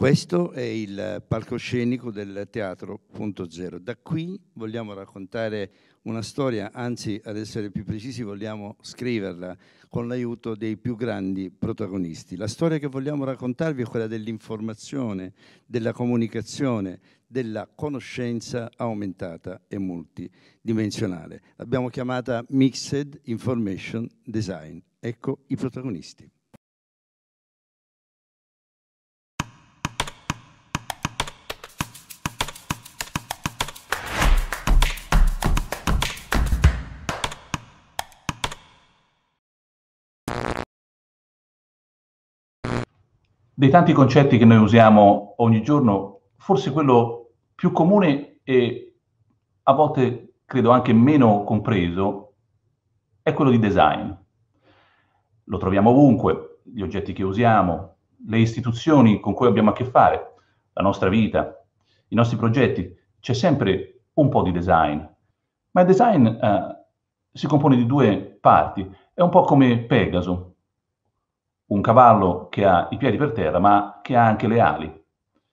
Questo è il palcoscenico del Teatro Punto Zero. Da qui vogliamo raccontare una storia, anzi, ad essere più precisi, vogliamo scriverla con l'aiuto dei più grandi protagonisti. La storia che vogliamo raccontarvi è quella dell'informazione, della comunicazione, della conoscenza aumentata e multidimensionale. L'abbiamo chiamata Mixed Information Design. Ecco i protagonisti. Dei tanti concetti che noi usiamo ogni giorno, forse quello più comune e a volte credo anche meno compreso è quello di design. Lo troviamo ovunque, gli oggetti che usiamo, le istituzioni con cui abbiamo a che fare, la nostra vita, i nostri progetti. C'è sempre un po' di design, ma il design si compone di due parti. È un po' come Pegaso, un cavallo che ha i piedi per terra, ma che ha anche le ali.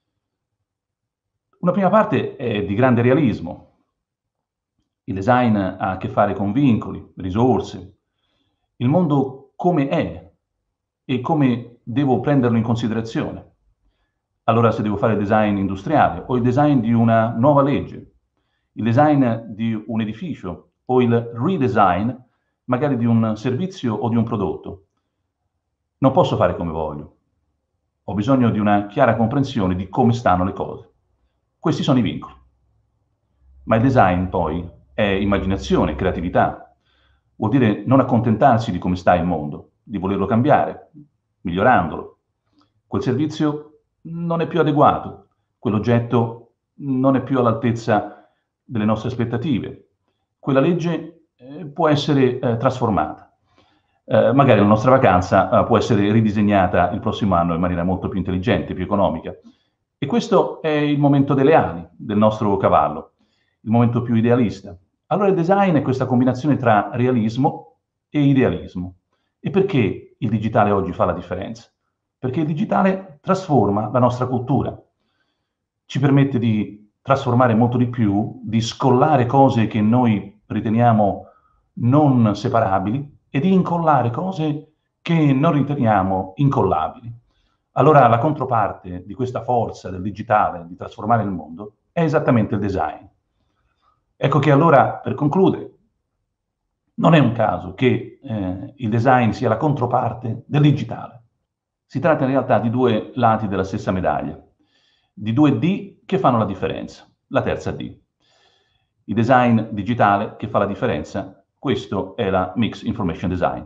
Una prima parte è di grande realismo. Il design ha a che fare con vincoli, risorse, il mondo come è e come devo prenderlo in considerazione. Allora, se devo fare il design industriale o il design di una nuova legge, il design di un edificio o il redesign magari di un servizio o di un prodotto, non posso fare come voglio. Ho bisogno di una chiara comprensione di come stanno le cose. Questi sono i vincoli. Ma il design poi è immaginazione, creatività. Vuol dire non accontentarsi di come sta il mondo, di volerlo cambiare, migliorandolo. Quel servizio non è più adeguato, quell'oggetto non è più all'altezza delle nostre aspettative. Quella legge può essere trasformata. Magari la nostra vacanza può essere ridisegnata il prossimo anno in maniera molto più intelligente, più economica. E questo è il momento delle ali del nostro cavallo, il momento più idealista. Allora il design è questa combinazione tra realismo e idealismo. E perché il digitale oggi fa la differenza? Perché il digitale trasforma la nostra cultura, ci permette di trasformare molto di più, di scollare cose che noi riteniamo non separabili e di incollare cose che non riteniamo incollabili. Allora la controparte di questa forza del digitale di trasformare il mondo è esattamente il design. Ecco che allora, per concludere, non è un caso che il design sia la controparte del digitale. Si tratta in realtà di due lati della stessa medaglia, di due D che fanno la differenza, la terza D. Il design digitale che fa la differenza, questo è la Mixed Information Design.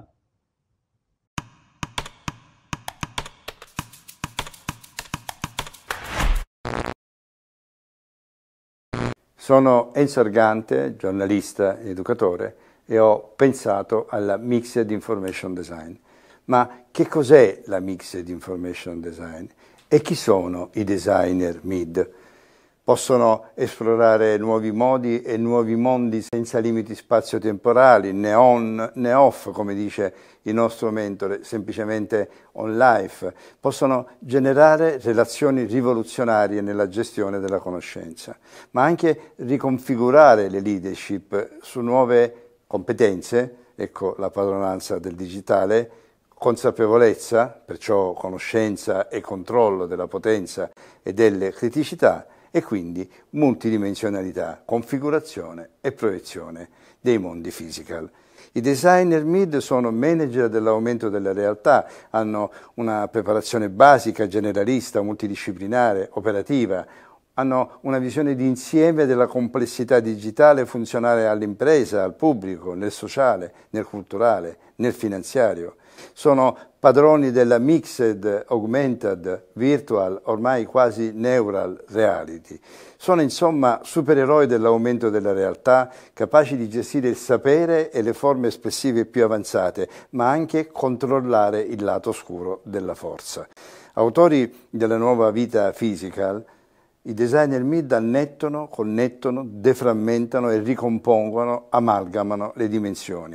Sono Enzo Argante, giornalista ed educatore, e ho pensato alla Mixed Information Design. Ma che cos'è la Mixed Information Design? E chi sono i designer MID? Possono esplorare nuovi modi e nuovi mondi senza limiti spazio-temporali, né on né off, come dice il nostro mentore, semplicemente on life. Possono generare relazioni rivoluzionarie nella gestione della conoscenza, ma anche riconfigurare le leadership su nuove competenze, ecco la padronanza del digitale, consapevolezza, perciò conoscenza e controllo della potenza e delle criticità, e quindi multidimensionalità, configurazione e proiezione dei mondi physical. I designer MID sono manager dell'aumento della realtà, hanno una preparazione basica, generalista, multidisciplinare, operativa, hanno una visione di insieme della complessità digitale funzionale all'impresa, al pubblico, nel sociale, nel culturale, nel finanziario. Sono padroni della mixed, augmented, virtual, ormai quasi neural reality. Sono insomma supereroi dell'aumento della realtà, capaci di gestire il sapere e le forme espressive più avanzate, ma anche controllare il lato oscuro della forza. Autori della nuova vita physical, i designer MID annettono, connettono, deframmentano e ricompongono, amalgamano le dimensioni.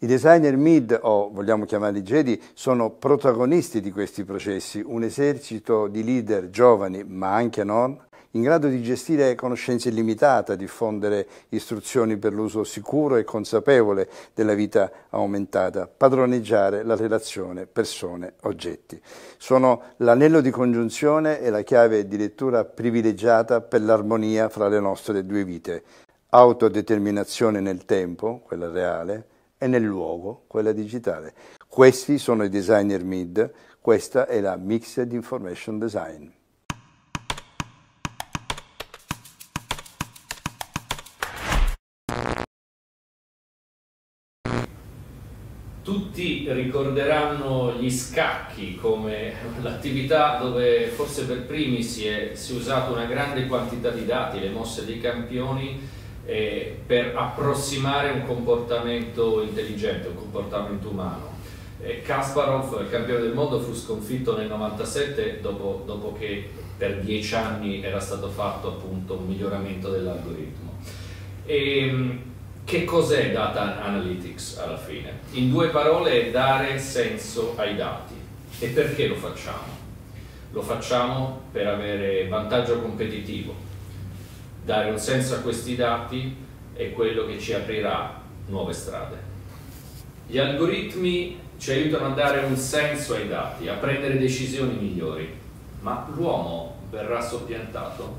I designer mid, o vogliamo chiamarli Jedi, sono protagonisti di questi processi, un esercito di leader giovani, ma anche non, in grado di gestire conoscenza illimitata, diffondere istruzioni per l'uso sicuro e consapevole della vita aumentata, padroneggiare la relazione persone-oggetti. Sono l'anello di congiunzione e la chiave di lettura privilegiata per l'armonia fra le nostre due vite. Autodeterminazione nel tempo, quella reale, e nel luogo, quella digitale. Questi sono i designer mid, questa è la Mixed Information Design. Tutti ricorderanno gli scacchi come l'attività dove forse per primi si è usato una grande quantità di dati, le mosse dei campioni, per approssimare un comportamento intelligente, un comportamento umano. Kasparov, il campione del mondo, fu sconfitto nel 97 dopo che per 10 anni era stato fatto appunto un miglioramento dell'algoritmo. Che cos'è data analytics alla fine? In due parole è dare senso ai dati. E perché lo facciamo? Lo facciamo per avere vantaggio competitivo. Dare un senso a questi dati è quello che ci aprirà nuove strade. Gli algoritmi ci aiutano a dare un senso ai dati, a prendere decisioni migliori. Ma l'uomo verrà soppiantato?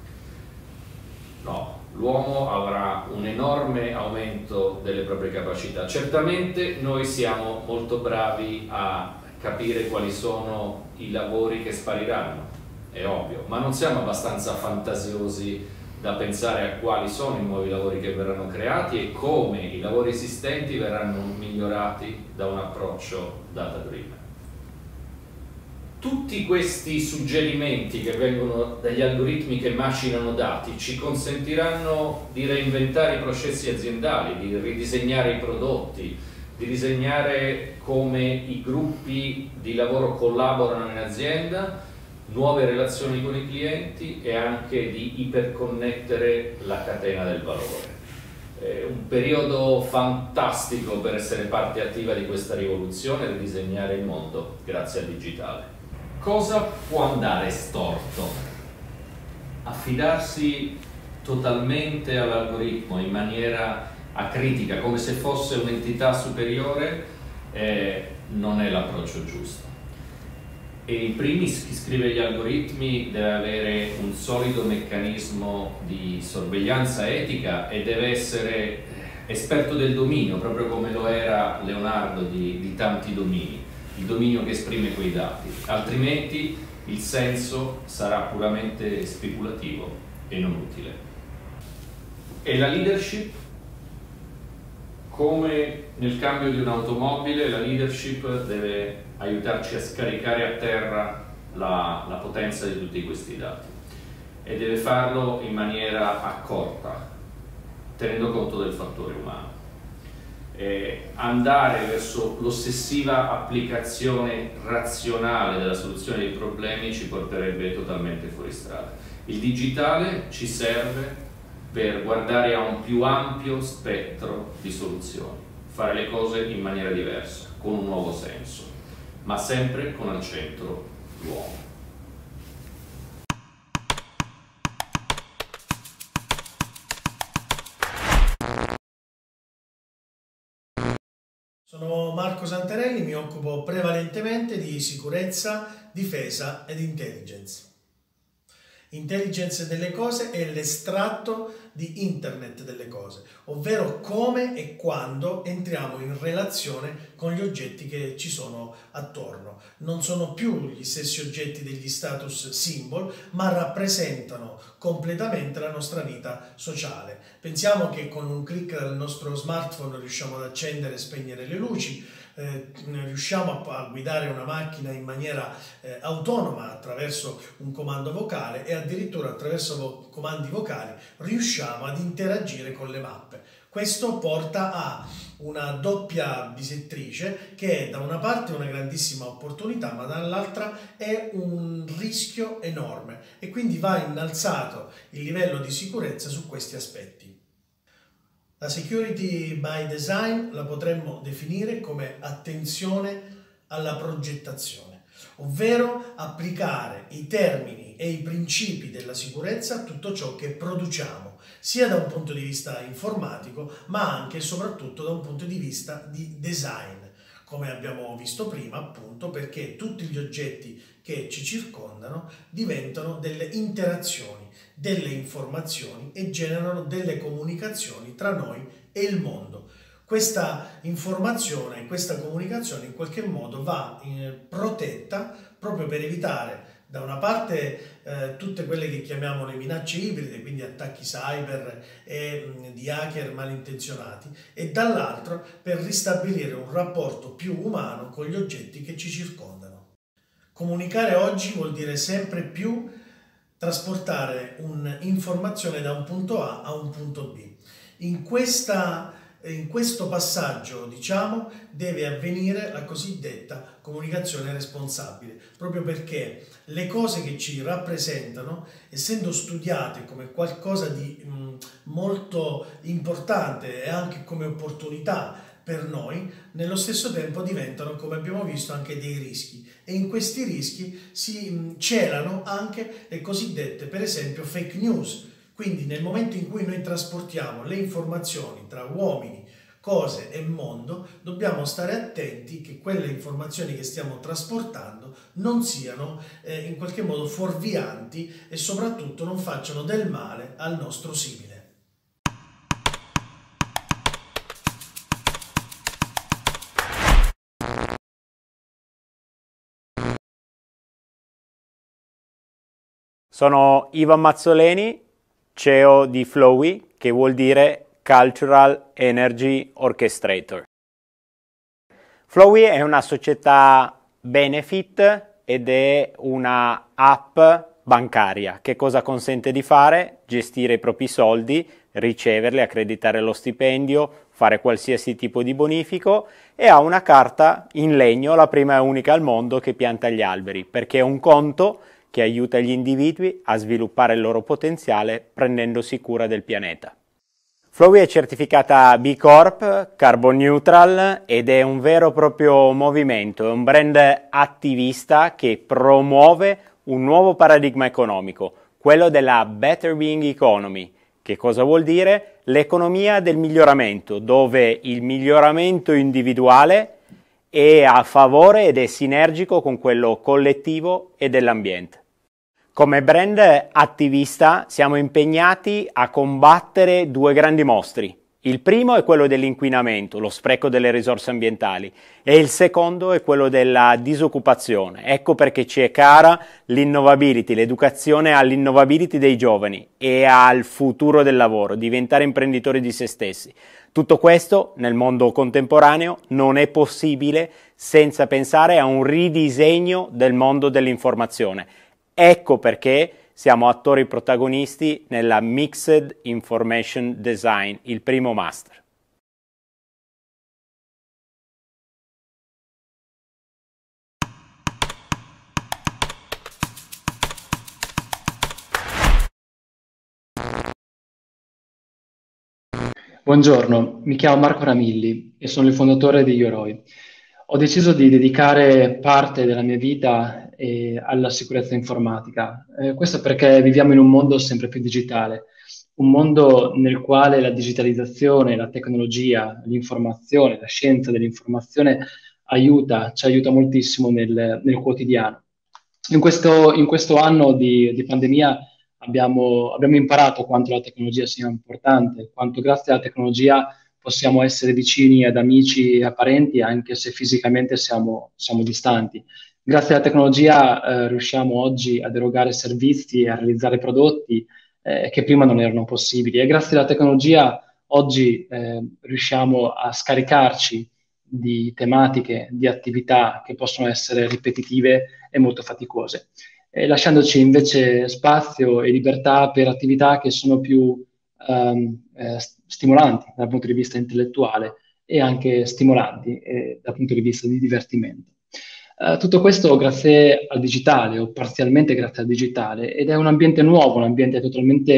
No. L'uomo avrà un enorme aumento delle proprie capacità. Certamente noi siamo molto bravi a capire quali sono i lavori che spariranno, è ovvio, ma non siamo abbastanza fantasiosi da pensare a quali sono i nuovi lavori che verranno creati e come i lavori esistenti verranno migliorati da un approccio data-driven. Tutti questi suggerimenti che vengono dagli algoritmi che macinano dati ci consentiranno di reinventare i processi aziendali, di ridisegnare i prodotti, di disegnare come i gruppi di lavoro collaborano in azienda, nuove relazioni con i clienti e anche di iperconnettere la catena del valore. È un periodo fantastico per essere parte attiva di questa rivoluzione e ridisegnare il mondo grazie al digitale. Cosa può andare storto? Affidarsi totalmente all'algoritmo in maniera acritica, come se fosse un'entità superiore, non è l'approccio giusto. E in primis chi scrive gli algoritmi deve avere un solido meccanismo di sorveglianza etica e deve essere esperto del dominio, proprio come lo era Leonardo di tanti domini. Il dominio che esprime quei dati, altrimenti il senso sarà puramente speculativo e non utile. E la leadership? Come nel cambio di un'automobile, la leadership deve aiutarci a scaricare a terra la potenza di tutti questi dati e deve farlo in maniera accorta, tenendo conto del fattore umano. Andare verso l'ossessiva applicazione razionale della soluzione dei problemi ci porterebbe totalmente fuori strada. Il digitale ci serve per guardare a un più ampio spettro di soluzioni, fare le cose in maniera diversa, con un nuovo senso, ma sempre con al centro l'uomo. Sono Marco Santarelli, mi occupo prevalentemente di sicurezza, difesa ed intelligence. Intelligence delle cose è l'estratto di Internet delle cose, ovvero come e quando entriamo in relazione con gli oggetti che ci sono attorno. Non sono più gli stessi oggetti degli status symbol, ma rappresentano completamente la nostra vita sociale. Pensiamo che con un clic dal nostro smartphone riusciamo ad accendere e spegnere le luci, riusciamo a guidare una macchina in maniera autonoma attraverso un comando vocale e addirittura attraverso comandi vocali riusciamo ad interagire con le mappe. Questo porta a una doppia bisettrice che è da una parte una grandissima opportunità, ma dall'altra è un rischio enorme e quindi va innalzato il livello di sicurezza su questi aspetti. La security by design la potremmo definire come attenzione alla progettazione, ovvero applicare i termini e i principi della sicurezza a tutto ciò che produciamo, sia da un punto di vista informatico, ma anche e soprattutto da un punto di vista di design, come abbiamo visto prima, appunto perché tutti gli oggetti che ci circondano diventano delle interazioni, delle informazioni e generano delle comunicazioni tra noi e il mondo. Questa informazione, questa comunicazione in qualche modo va protetta proprio per evitare da una parte tutte quelle che chiamiamo le minacce ibride, quindi attacchi cyber e di hacker malintenzionati, e dall'altro per ristabilire un rapporto più umano con gli oggetti che ci circondano. Comunicare oggi vuol dire sempre più trasportare un'informazione da un punto A a un punto B. In questo passaggio, diciamo, deve avvenire la cosiddetta comunicazione responsabile, proprio perché le cose che ci rappresentano, essendo studiate come qualcosa di molto importante e anche come opportunità per noi, nello stesso tempo diventano, come abbiamo visto, anche dei rischi, e in questi rischi si celano anche le cosiddette, per esempio, fake news. Quindi nel momento in cui noi trasportiamo le informazioni tra uomini, cose e mondo, dobbiamo stare attenti che quelle informazioni che stiamo trasportando non siano in qualche modo fuorvianti e soprattutto non facciano del male al nostro simile. Sono Ivan Mazzoleni, CEO di Flowey, che vuol dire Cultural Energy Orchestrator. Flowey è una società benefit ed è una app bancaria. Che cosa consente di fare? Gestire i propri soldi, riceverli, accreditare lo stipendio, fare qualsiasi tipo di bonifico, e ha una carta in legno, la prima e unica al mondo, che pianta gli alberi, perché è un conto che aiuta gli individui a sviluppare il loro potenziale prendendosi cura del pianeta. Flowey è certificata B Corp, Carbon Neutral, ed è un vero e proprio movimento, è un brand attivista che promuove un nuovo paradigma economico, quello della Better Being Economy. Che cosa vuol dire? L'economia del miglioramento, dove il miglioramento individuale è a favore ed è sinergico con quello collettivo e dell'ambiente. Come brand attivista siamo impegnati a combattere due grandi mostri. Il primo è quello dell'inquinamento, lo spreco delle risorse ambientali, e il secondo è quello della disoccupazione. Ecco perché ci è cara l'innovability, l'educazione all'innovability dei giovani e al futuro del lavoro, diventare imprenditori di se stessi. Tutto questo nel mondo contemporaneo non è possibile senza pensare a un ridisegno del mondo dell'informazione. Ecco perché siamo attori protagonisti nella Mixed Information Design, il primo master. Buongiorno, mi chiamo Marco Ramilli e sono il fondatore di Yoroi. Ho deciso di dedicare parte della mia vita alla sicurezza informatica. Questo perché viviamo in un mondo sempre più digitale, un mondo nel quale la digitalizzazione, la tecnologia, l'informazione, la scienza dell'informazione ci aiuta moltissimo nel quotidiano. In questo anno di pandemia abbiamo imparato quanto la tecnologia sia importante, quanto grazie alla tecnologia possiamo essere vicini ad amici e a parenti anche se fisicamente siamo distanti. Grazie alla tecnologia riusciamo oggi ad erogare servizi e a realizzare prodotti che prima non erano possibili, e grazie alla tecnologia oggi riusciamo a scaricarci di tematiche, di attività che possono essere ripetitive e molto faticose, lasciandoci invece spazio e libertà per attività che sono più stimolanti dal punto di vista intellettuale e anche stimolanti dal punto di vista di divertimento. Tutto questo grazie al digitale o parzialmente grazie al digitale, ed è un ambiente nuovo, un ambiente totalmente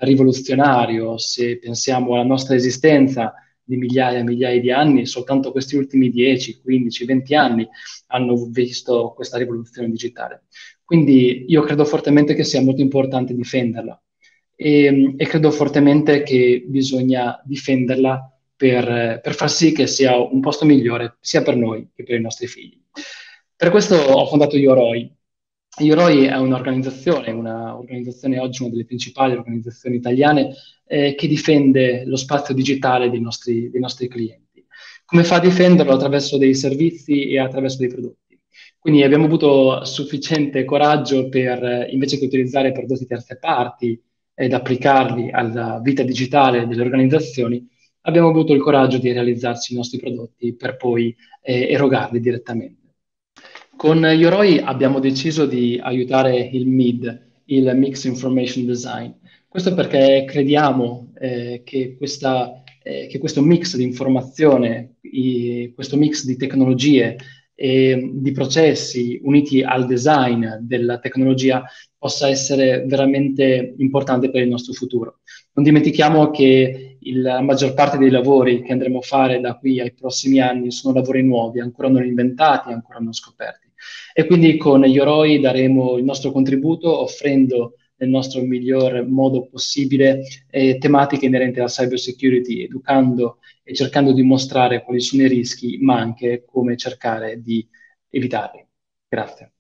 rivoluzionario. Se pensiamo alla nostra esistenza di migliaia e migliaia di anni, soltanto questi ultimi 10, 15, 20 anni hanno visto questa rivoluzione digitale. Quindi io credo fortemente che sia molto importante difenderla e credo fortemente che bisogna difenderla per far sì che sia un posto migliore sia per noi che per i nostri figli. Per questo ho fondato Yoroi. Yoroi è un'organizzazione oggi una delle principali organizzazioni italiane che difende lo spazio digitale dei nostri clienti. Come fa a difenderlo? Attraverso dei servizi e attraverso dei prodotti. Quindi abbiamo avuto sufficiente coraggio per, invece che utilizzare prodotti terze parti ed applicarli alla vita digitale delle organizzazioni, abbiamo avuto il coraggio di realizzarci i nostri prodotti per poi erogarli direttamente. Con Yoroi abbiamo deciso di aiutare il MID, il Mixed Information Design. Questo perché crediamo che questo mix di informazione, questo mix di tecnologie e di processi uniti al design della tecnologia possa essere veramente importante per il nostro futuro. Non dimentichiamo che la maggior parte dei lavori che andremo a fare da qui ai prossimi anni sono lavori nuovi, ancora non inventati, ancora non scoperti. E quindi con Yoroi daremo il nostro contributo offrendo nel nostro miglior modo possibile tematiche inerenti alla cyber security, educando e cercando di mostrare quali sono i rischi, ma anche come cercare di evitarli. Grazie.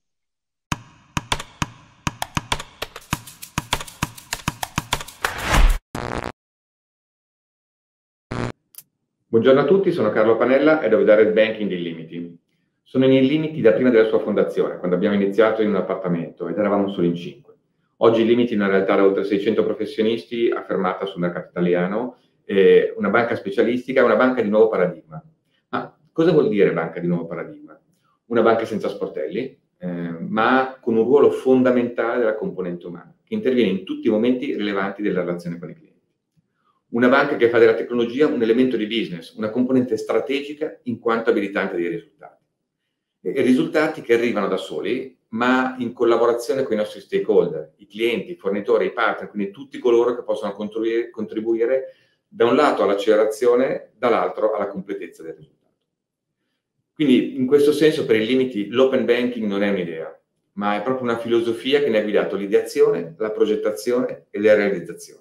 Buongiorno a tutti, sono Carlo Panella, Head of Direct Banking di Illimity. Sono in Illimity da prima della sua fondazione, quando abbiamo iniziato in un appartamento ed eravamo solo in 5. Oggi Illimity è una realtà da oltre 600 professionisti affermata sul mercato italiano, una banca specialistica, una banca di nuovo paradigma. Ma cosa vuol dire banca di nuovo paradigma? Una banca senza sportelli, ma con un ruolo fondamentale della componente umana, che interviene in tutti i momenti rilevanti della relazione con i clienti. Una banca che fa della tecnologia un elemento di business, una componente strategica in quanto abilitante dei risultati. E risultati che arrivano da soli, ma in collaborazione con i nostri stakeholder, i clienti, i fornitori, i partner, quindi tutti coloro che possono contribuire da un lato all'accelerazione, dall'altro alla completezza del risultato. Quindi in questo senso per Illimity l'open banking non è un'idea, ma è proprio una filosofia che ne ha guidato l'ideazione, la progettazione e la realizzazione.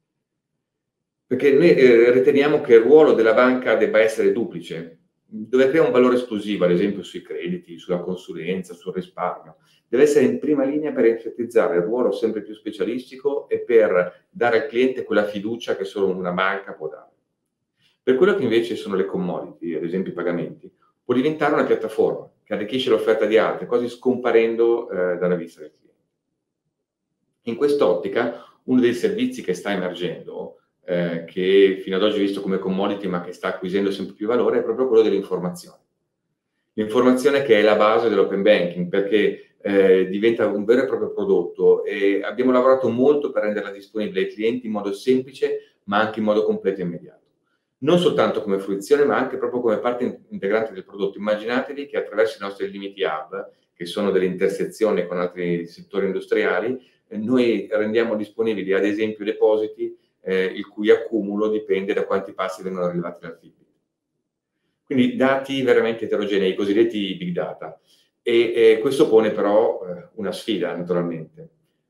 Perché noi riteniamo che il ruolo della banca debba essere duplice, dove crea un valore esclusivo, ad esempio sui crediti, sulla consulenza, sul risparmio. Deve essere in prima linea per enfatizzare il ruolo sempre più specialistico e per dare al cliente quella fiducia che solo una banca può dare. Per quello che invece sono le commodity, ad esempio i pagamenti, può diventare una piattaforma che arricchisce l'offerta di altri, quasi scomparendo dalla vista del cliente. In quest'ottica, uno dei servizi che sta emergendo, che fino ad oggi è visto come commodity ma che sta acquisendo sempre più valore, è proprio quello dell'informazione. L'informazione che è la base dell'open banking, perché diventa un vero e proprio prodotto e abbiamo lavorato molto per renderla disponibile ai clienti in modo semplice ma anche in modo completo e immediato. Non soltanto come fruizione ma anche proprio come parte integrante del prodotto. Immaginatevi che attraverso i nostri Illimity Hub, che sono delle intersezioni con altri settori industriali, noi rendiamo disponibili ad esempio depositi il cui accumulo dipende da quanti passi vengono rilevati dal Fitbit. Quindi dati veramente eterogenei, i cosiddetti big data. E questo pone però una sfida, naturalmente.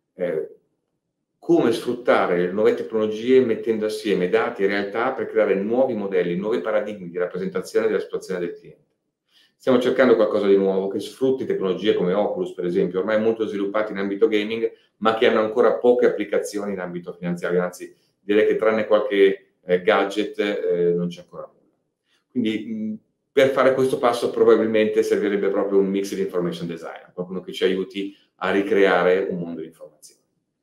Come sfruttare le nuove tecnologie mettendo assieme dati e realtà per creare nuovi modelli, nuovi paradigmi di rappresentazione della situazione del cliente. Stiamo cercando qualcosa di nuovo che sfrutti tecnologie come Oculus, per esempio, ormai molto sviluppate in ambito gaming, ma che hanno ancora poche applicazioni in ambito finanziario, anzi direi che tranne qualche gadget non c'è ancora nulla. Quindi per fare questo passo probabilmente servirebbe proprio un mix di information design, qualcuno che ci aiuti a ricreare un mondo di informazione.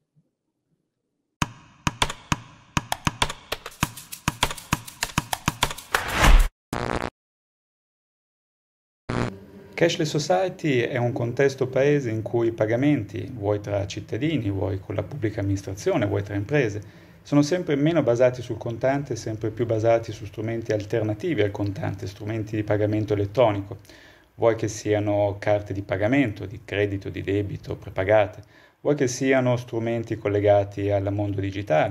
Cashless Society è un contesto paese in cui i pagamenti, vuoi tra cittadini, vuoi con la pubblica amministrazione, vuoi tra imprese, sono sempre meno basati sul contante e sempre più basati su strumenti alternativi al contante, strumenti di pagamento elettronico, vuoi che siano carte di pagamento, di credito, di debito, prepagate, vuoi che siano strumenti collegati al mondo digitale,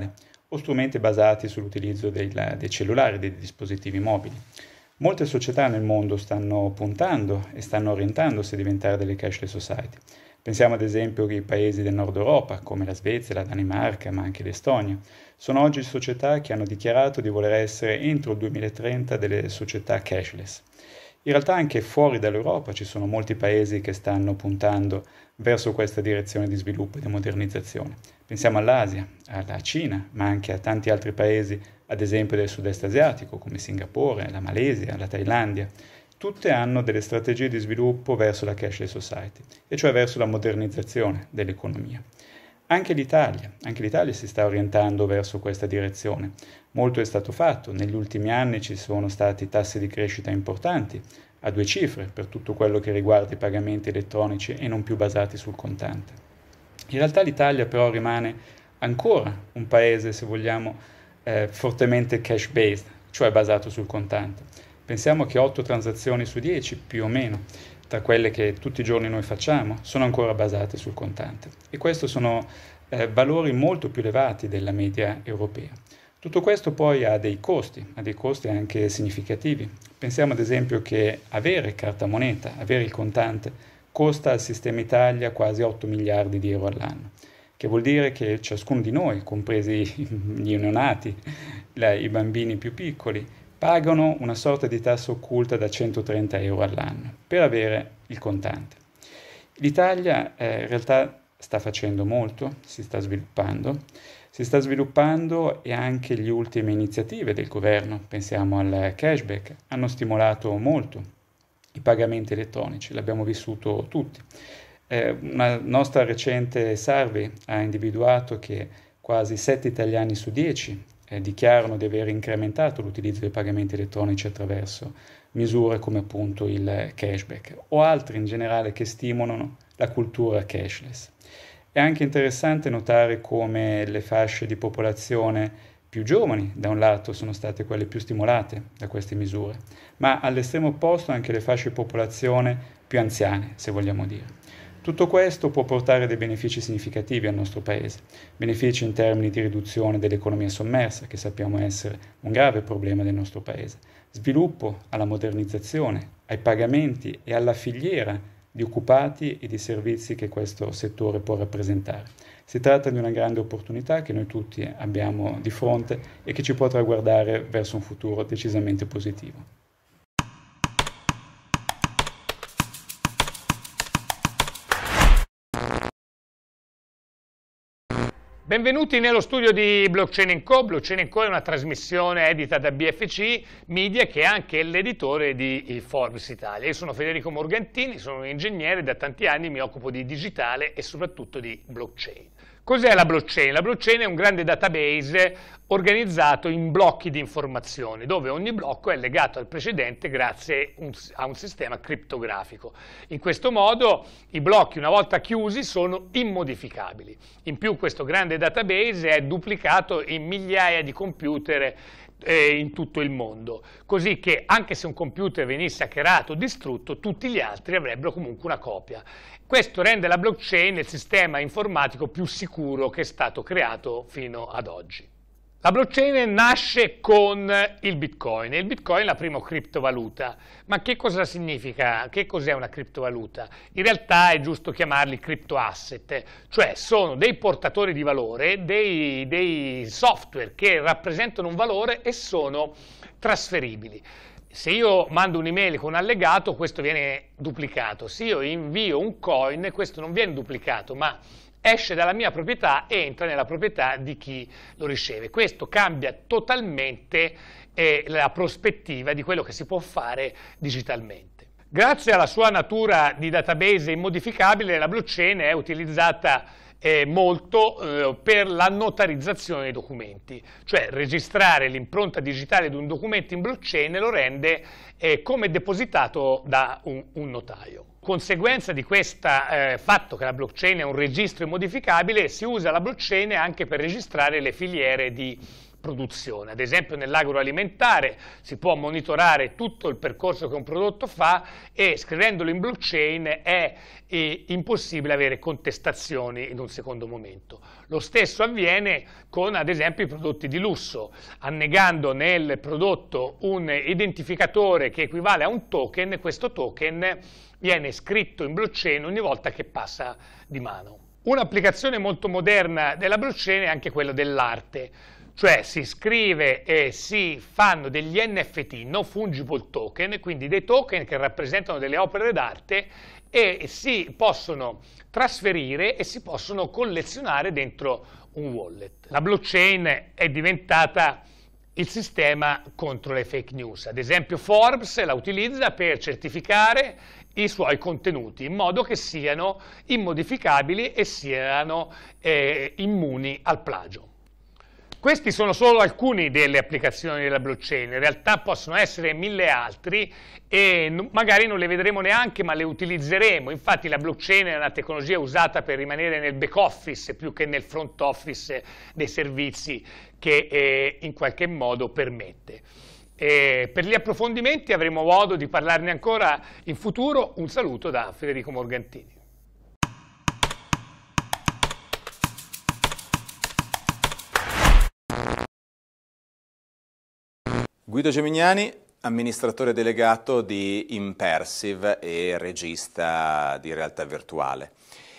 o strumenti basati sull'utilizzo dei cellulari, dei dispositivi mobili. Molte società nel mondo stanno puntando e stanno orientandosi a diventare delle cashless society. Pensiamo ad esempio ai paesi del nord Europa, come la Svezia, la Danimarca, ma anche l'Estonia. Sono oggi società che hanno dichiarato di voler essere entro il 2030 delle società cashless. In realtà anche fuori dall'Europa ci sono molti paesi che stanno puntando verso questa direzione di sviluppo e di modernizzazione. Pensiamo all'Asia, alla Cina, ma anche a tanti altri paesi, ad esempio del sud-est asiatico, come Singapore, la Malesia, la Thailandia. Tutte hanno delle strategie di sviluppo verso la cashless society, e cioè verso la modernizzazione dell'economia. Anche l'Italia si sta orientando verso questa direzione. Molto è stato fatto, negli ultimi anni ci sono stati tassi di crescita importanti, a 2 cifre, per tutto quello che riguarda i pagamenti elettronici e non più basati sul contante. In realtà l'Italia però rimane ancora un paese, se vogliamo, fortemente cash-based, cioè basato sul contante. Pensiamo che 8 transazioni su 10, più o meno, tra quelle che tutti i giorni noi facciamo, sono ancora basate sul contante. E questi sono valori molto più elevati della media europea. Tutto questo poi ha dei costi anche significativi. Pensiamo ad esempio che avere carta moneta, avere il contante, costa al sistema Italia quasi 8 miliardi di euro all'anno, che vuol dire che ciascuno di noi, compresi gli neonati, i bambini più piccoli, pagano una sorta di tassa occulta da 130 euro all'anno per avere il contante. L'Italia in realtà sta facendo molto, si sta sviluppando e anche le ultime iniziative del governo, pensiamo al cashback, hanno stimolato molto i pagamenti elettronici, l'abbiamo vissuto tutti. Una nostra recente survey ha individuato che quasi 7 italiani su 10 dichiarano di aver incrementato l'utilizzo dei pagamenti elettronici attraverso misure come appunto il cashback o altri in generale che stimolano la cultura cashless. È anche interessante notare come le fasce di popolazione più giovani, da un lato, sono state quelle più stimolate da queste misure, ma all'estremo opposto anche le fasce di popolazione più anziane, se vogliamo dire. Tutto questo può portare dei benefici significativi al nostro Paese, benefici in termini di riduzione dell'economia sommersa, che sappiamo essere un grave problema del nostro Paese, sviluppo alla modernizzazione, ai pagamenti e alla filiera di occupati e di servizi che questo settore può rappresentare. Si tratta di una grande opportunità che noi tutti abbiamo di fronte e che ci potrà guardare verso un futuro decisamente positivo. Benvenuti nello studio di Blockchain & Co. Blockchain & Co. è una trasmissione edita da BFC Media, che è anche l'editore di Forbes Italia. Io sono Federico Morgantini, sono un ingegnere, da tanti anni mi occupo di digitale e soprattutto di blockchain. Cos'è la blockchain? La blockchain è un grande database organizzato in blocchi di informazioni, dove ogni blocco è legato al precedente grazie a un sistema criptografico. In questo modo i blocchi, una volta chiusi, sono immodificabili. In più questo grande database è duplicato in migliaia di computer in tutto il mondo, così che anche se un computer venisse hackerato o distrutto, tutti gli altri avrebbero comunque una copia. Questo rende la blockchain il sistema informatico più sicuro che è stato creato fino ad oggi. La blockchain nasce con il Bitcoin. Il Bitcoin è la prima criptovaluta. Ma che cosa significa? Che cos'è una criptovaluta? In realtà è giusto chiamarli criptoasset, cioè sono dei portatori di valore, dei software che rappresentano un valore e sono trasferibili. Se io mando un'email con un allegato, questo viene duplicato. Se io invio un coin, questo non viene duplicato, ma esce dalla mia proprietà e entra nella proprietà di chi lo riceve. Questo cambia totalmente la prospettiva di quello che si può fare digitalmente. Grazie alla sua natura di database immodificabile, la blockchain è utilizzata molto per la notarizzazione dei documenti, cioè registrare l'impronta digitale di un documento in blockchain lo rende come depositato da un notaio. Conseguenza di questo fatto che la blockchain è un registro immodificabile, si usa la blockchain anche per registrare le filiere di produzione. Ad esempio nell'agroalimentare si può monitorare tutto il percorso che un prodotto fa e scrivendolo in blockchain è impossibile avere contestazioni in un secondo momento. Lo stesso avviene con ad esempio i prodotti di lusso, annegando nel prodotto un identificatore che equivale a un token, questo token viene scritto in blockchain ogni volta che passa di mano. Un'applicazione molto moderna della blockchain è anche quella dell'arte, cioè si scrive e si fanno degli NFT, non fungible token, quindi dei token che rappresentano delle opere d'arte e si possono trasferire e si possono collezionare dentro un wallet. La blockchain è diventata il sistema contro le fake news. Ad esempio Forbes la utilizza per certificare i suoi contenuti in modo che siano immodificabili e siano immuni al plagio. Questi sono solo alcuni delle applicazioni della blockchain, in realtà possono essere mille altri e magari non le vedremo neanche ma le utilizzeremo. Infatti la blockchain è una tecnologia usata per rimanere nel back office più che nel front office dei servizi che in qualche modo permette. Per gli approfondimenti avremo modo di parlarne ancora in futuro. Un saluto da Federico Morgantini. Guido Gemignani, amministratore delegato di Impersive e regista di realtà virtuale.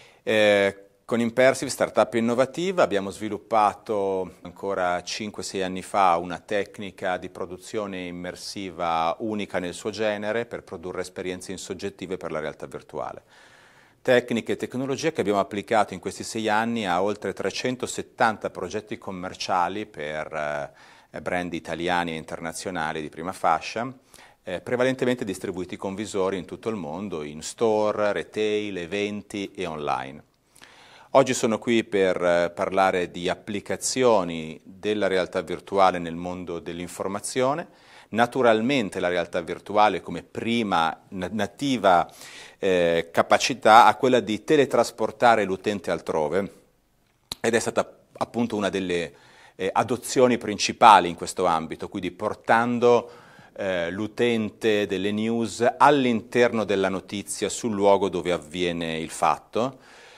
Con Impersive, startup innovativa, abbiamo sviluppato ancora 5-6 anni fa una tecnica di produzione immersiva unica nel suo genere per produrre esperienze insoggettive per la realtà virtuale. Tecniche e tecnologie che abbiamo applicato in questi 6 anni a oltre 370 progetti commerciali per brand italiani e internazionali di prima fascia, prevalentemente distribuiti con visori in tutto il mondo, in store, retail, eventi e online. Oggi sono qui per parlare di applicazioni della realtà virtuale nel mondo dell'informazione. Naturalmente la realtà virtuale come prima nativa capacità ha quella di teletrasportare l'utente altrove ed è stata appunto una delle adozioni principali in questo ambito, quindi portando l'utente delle news all'interno della notizia sul luogo dove avviene il fatto.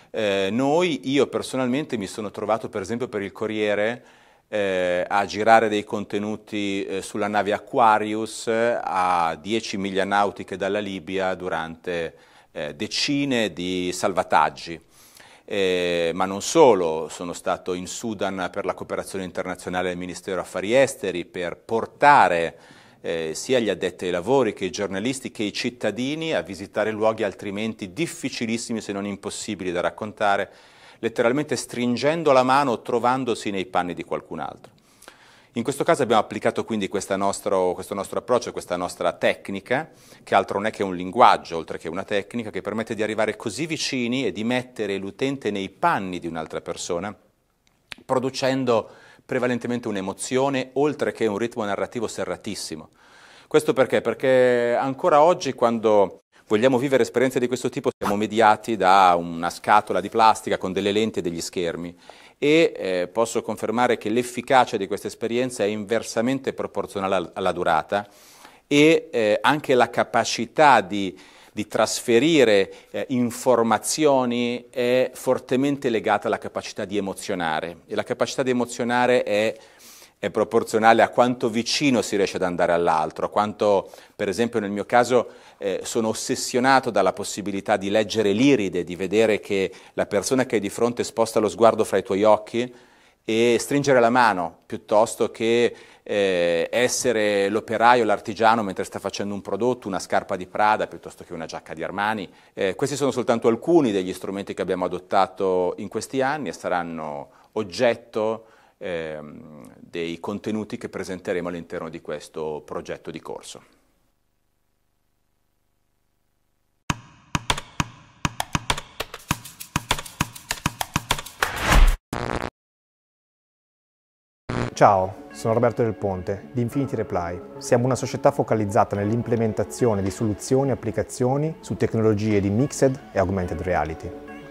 Io personalmente mi sono trovato per esempio per il Corriere a girare dei contenuti sulla nave Aquarius a 10 miglia nautiche dalla Libia durante decine di salvataggi. Ma non solo, sono stato in Sudan per la cooperazione internazionale del Ministero Affari Esteri per portare sia gli addetti ai lavori che i giornalisti che i cittadini a visitare luoghi altrimenti difficilissimi se non impossibili da raccontare, letteralmente stringendo la mano o trovandosi nei panni di qualcun altro. In questo caso abbiamo applicato quindi questo nostro approccio, questa nostra tecnica, che altro non è che un linguaggio, oltre che una tecnica, che permette di arrivare così vicini e di mettere l'utente nei panni di un'altra persona, producendo prevalentemente un'emozione, oltre che un ritmo narrativo serratissimo. Questo perché? Perché ancora oggi, quando vogliamo vivere esperienze di questo tipo, siamo mediati da una scatola di plastica con delle lenti e degli schermi. E posso confermare che l'efficacia di questa esperienza è inversamente proporzionale alla durata e anche la capacità di trasferire informazioni è fortemente legata alla capacità di emozionare e la capacità di emozionare è proporzionale a quanto vicino si riesce ad andare all'altro, a quanto, per esempio nel mio caso, sono ossessionato dalla possibilità di leggere l'iride, di vedere che la persona che è di fronte sposta lo sguardo fra i tuoi occhi e stringere la mano, piuttosto che essere l'operaio, l'artigiano mentre sta facendo un prodotto, una scarpa di Prada, piuttosto che una giacca di Armani. Questi sono soltanto alcuni degli strumenti che abbiamo adottato in questi anni e saranno oggetto dei contenuti che presenteremo all'interno di questo progetto di corso. Ciao, sono Roberto Del Ponte di Infinity Reply. Siamo una società focalizzata nell'implementazione di soluzioni e applicazioni su tecnologie di mixed e augmented reality.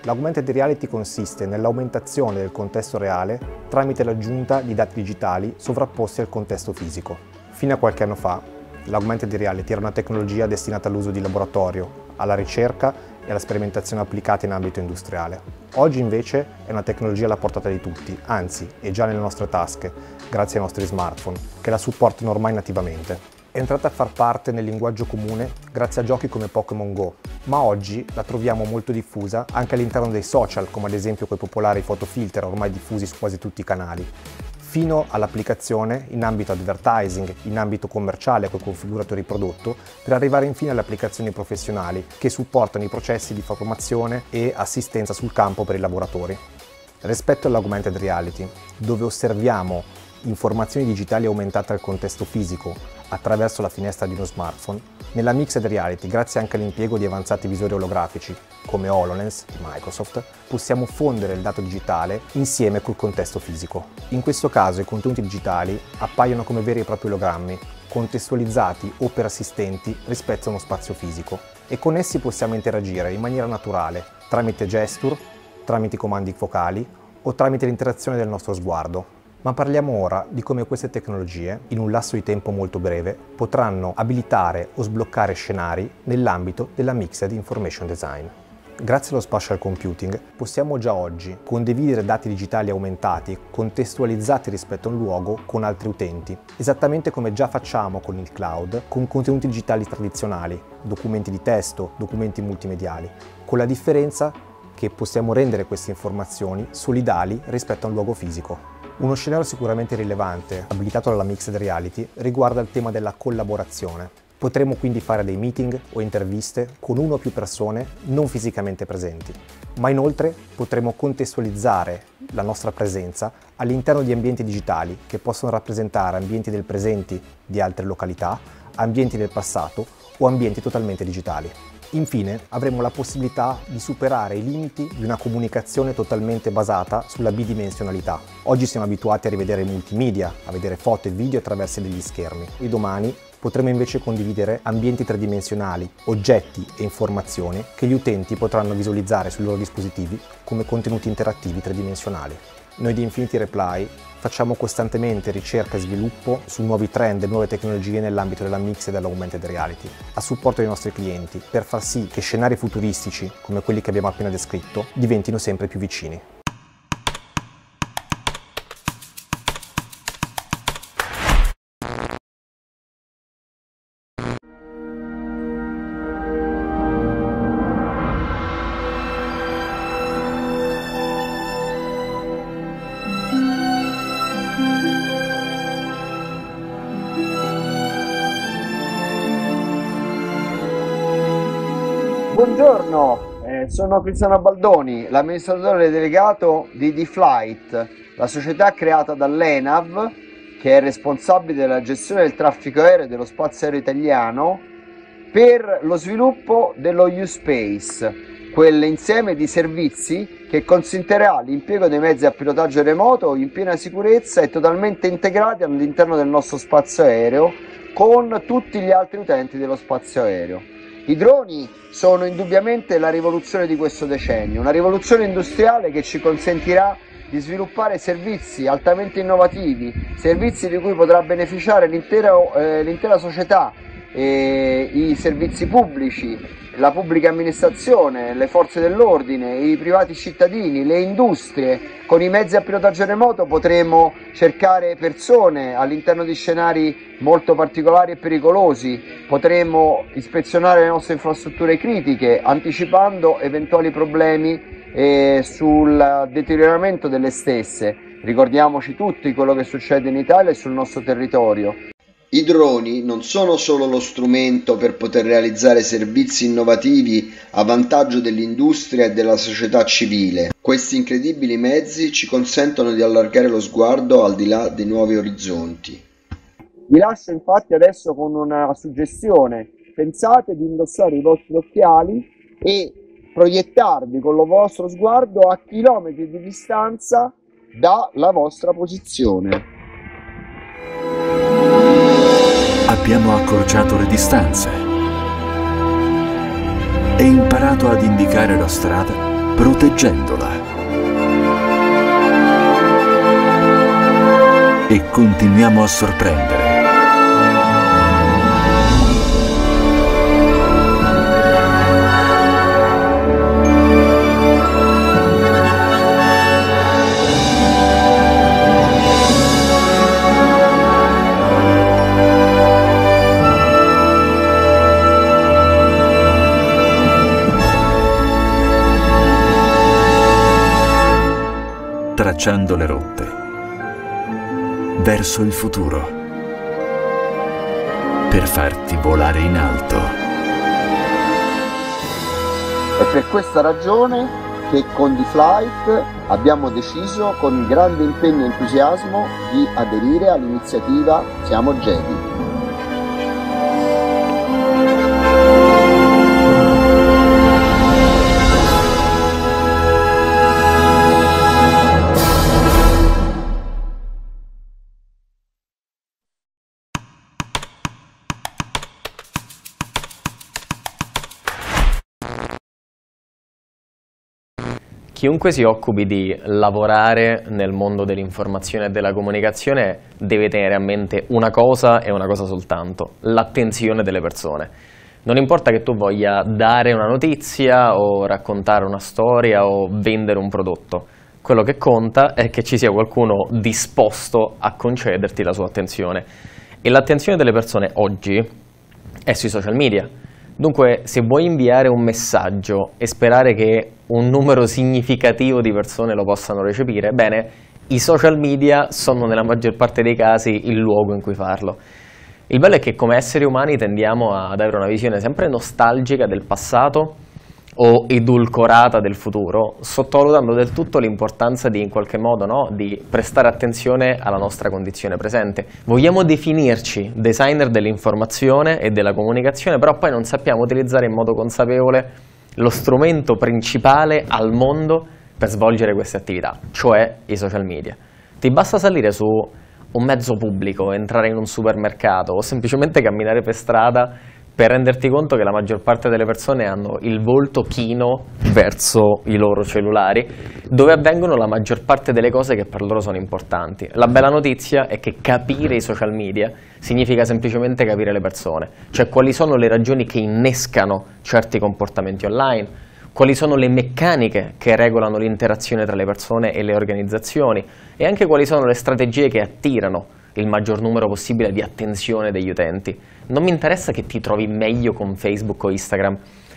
L'augmented reality consiste nell'aumentazione del contesto reale tramite l'aggiunta di dati digitali sovrapposti al contesto fisico. Fino a qualche anno fa, l'augmented reality era una tecnologia destinata all'uso di laboratorio, alla ricerca e alla sperimentazione applicata in ambito industriale. Oggi invece è una tecnologia alla portata di tutti, anzi è già nelle nostre tasche, grazie ai nostri smartphone, che la supportano ormai nativamente. È entrata a far parte nel linguaggio comune grazie a giochi come Pokémon Go, ma oggi la troviamo molto diffusa anche all'interno dei social, come ad esempio quei popolari fotofilter ormai diffusi su quasi tutti i canali, fino all'applicazione in ambito advertising, in ambito commerciale con configuratori prodotto, per arrivare infine alle applicazioni professionali che supportano i processi di formazione e assistenza sul campo per i lavoratori. Rispetto all'augmented reality, dove osserviamo informazioni digitali aumentate al contesto fisico attraverso la finestra di uno smartphone, nella mixed reality, grazie anche all'impiego di avanzati visori olografici come HoloLens di Microsoft, possiamo fondere il dato digitale insieme col contesto fisico. In questo caso i contenuti digitali appaiono come veri e propri ologrammi, contestualizzati o persistenti rispetto a uno spazio fisico, e con essi possiamo interagire in maniera naturale, tramite gesture, tramite comandi vocali o tramite l'interazione del nostro sguardo. Ma parliamo ora di come queste tecnologie, in un lasso di tempo molto breve, potranno abilitare o sbloccare scenari nell'ambito della Mixed Information Design. Grazie allo spatial computing possiamo già oggi condividere dati digitali aumentati, contestualizzati rispetto a un luogo, con altri utenti, esattamente come già facciamo con il cloud, con contenuti digitali tradizionali, documenti di testo, documenti multimediali, con la differenza che possiamo rendere queste informazioni solidali rispetto a un luogo fisico. Uno scenario sicuramente rilevante, abilitato dalla Mixed Reality, riguarda il tema della collaborazione. Potremo quindi fare dei meeting o interviste con una o più persone non fisicamente presenti, ma inoltre potremo contestualizzare la nostra presenza all'interno di ambienti digitali che possono rappresentare ambienti del presente di altre località, ambienti del passato o ambienti totalmente digitali. Infine, avremo la possibilità di superare i limiti di una comunicazione totalmente basata sulla bidimensionalità. Oggi siamo abituati a rivedere multimedia, a vedere foto e video attraverso degli schermi. E domani potremo invece condividere ambienti tridimensionali, oggetti e informazioni che gli utenti potranno visualizzare sui loro dispositivi come contenuti interattivi tridimensionali. Noi di Infinity Reply facciamo costantemente ricerca e sviluppo su nuovi trend e nuove tecnologie nell'ambito della mix e dell'augmented reality, a supporto dei nostri clienti, per far sì che scenari futuristici, come quelli che abbiamo appena descritto, diventino sempre più vicini. Buongiorno, sono Cristiano Baldoni, l'amministratore delegato di D-Flight, la società creata dall'ENAV che è responsabile della gestione del traffico aereo e dello spazio aereo italiano per lo sviluppo dello U-Space, quell'insieme di servizi che consentirà l'impiego dei mezzi a pilotaggio remoto in piena sicurezza e totalmente integrati all'interno del nostro spazio aereo con tutti gli altri utenti dello spazio aereo. I droni sono indubbiamente la rivoluzione di questo decennio, una rivoluzione industriale che ci consentirà di sviluppare servizi altamente innovativi, servizi di cui potrà beneficiare l'intera società, i servizi pubblici, la pubblica amministrazione, le forze dell'ordine, i privati cittadini, le industrie. Con i mezzi a pilotaggio remoto potremo cercare persone all'interno di scenari molto particolari e pericolosi, potremo ispezionare le nostre infrastrutture critiche anticipando eventuali problemi sul deterioramento delle stesse. Ricordiamoci tutti quello che succede in Italia e sul nostro territorio. I droni non sono solo lo strumento per poter realizzare servizi innovativi a vantaggio dell'industria e della società civile. Questi incredibili mezzi ci consentono di allargare lo sguardo al di là dei nuovi orizzonti. Vi lascio infatti adesso con una suggestione: pensate di indossare i vostri occhiali e proiettarvi con il vostro sguardo a chilometri di distanza dalla vostra posizione. Abbiamo accorciato le distanze e imparato ad indicare la strada proteggendola. E continuiamo a sorprendere. Tracciando le rotte verso il futuro per farti volare in alto. È per questa ragione che con D-Flight abbiamo deciso con grande impegno e entusiasmo di aderire all'iniziativa Siamo Jedi. Chiunque si occupi di lavorare nel mondo dell'informazione e della comunicazione deve tenere a mente una cosa e una cosa soltanto: l'attenzione delle persone. Non importa che tu voglia dare una notizia o raccontare una storia o vendere un prodotto, quello che conta è che ci sia qualcuno disposto a concederti la sua attenzione. E l'attenzione delle persone oggi è sui social media. Dunque, se vuoi inviare un messaggio e sperare che un numero significativo di persone lo possano recepire, bene, i social media sono nella maggior parte dei casi il luogo in cui farlo. Il bello è che come esseri umani tendiamo ad avere una visione sempre nostalgica del passato o edulcorata del futuro, sottovalutando del tutto l'importanza di, in qualche modo, di prestare attenzione alla nostra condizione presente. Vogliamo definirci designer dell'informazione e della comunicazione, però poi non sappiamo utilizzare in modo consapevole lo strumento principale al mondo per svolgere queste attività, cioè i social media. Ti basta salire su un mezzo pubblico, entrare in un supermercato o semplicemente camminare per strada per renderti conto che la maggior parte delle persone hanno il volto chino verso i loro cellulari, dove avvengono la maggior parte delle cose che per loro sono importanti. La bella notizia è che capire i social media significa semplicemente capire le persone, cioè quali sono le ragioni che innescano certi comportamenti online, quali sono le meccaniche che regolano l'interazione tra le persone e le organizzazioni e anche quali sono le strategie che attirano il maggior numero possibile di attenzione degli utenti. Non mi interessa che ti trovi meglio con Facebook o Instagram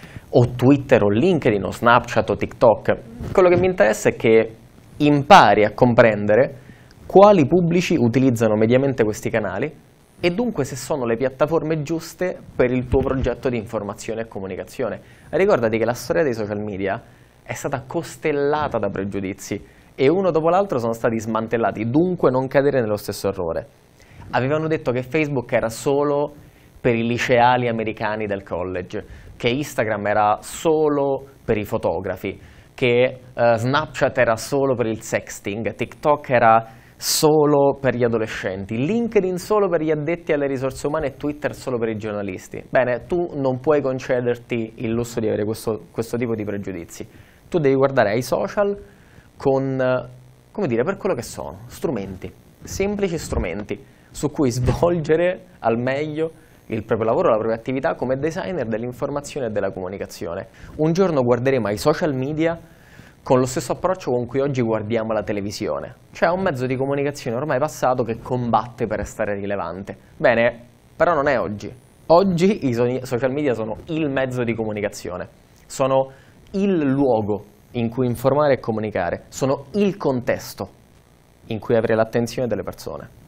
o Twitter o LinkedIn o Snapchat o TikTok. Quello che mi interessa è che impari a comprendere quali pubblici utilizzano mediamente questi canali e dunque se sono le piattaforme giuste per il tuo progetto di informazione e comunicazione. Ricordati che la storia dei social media è stata costellata da pregiudizi e uno dopo l'altro sono stati smantellati, dunque non cadere nello stesso errore. Avevano detto che Facebook era solo per i liceali americani del college, che Instagram era solo per i fotografi, che Snapchat era solo per il sexting, TikTok era solo per gli adolescenti, LinkedIn solo per gli addetti alle risorse umane e Twitter solo per i giornalisti. Bene, tu non puoi concederti il lusso di avere questo tipo di pregiudizi. Tu devi guardare ai social con, come dire, per quello che sono, strumenti, semplici strumenti su cui svolgere al meglio il proprio lavoro, la propria attività come designer dell'informazione e della comunicazione. Un giorno guarderemo ai social media con lo stesso approccio con cui oggi guardiamo la televisione, cioè un mezzo di comunicazione ormai passato che combatte per restare rilevante. Bene, però non è oggi. Oggi i social media sono il mezzo di comunicazione, sono il luogo in cui informare e comunicare, sono il contesto in cui avere l'attenzione delle persone.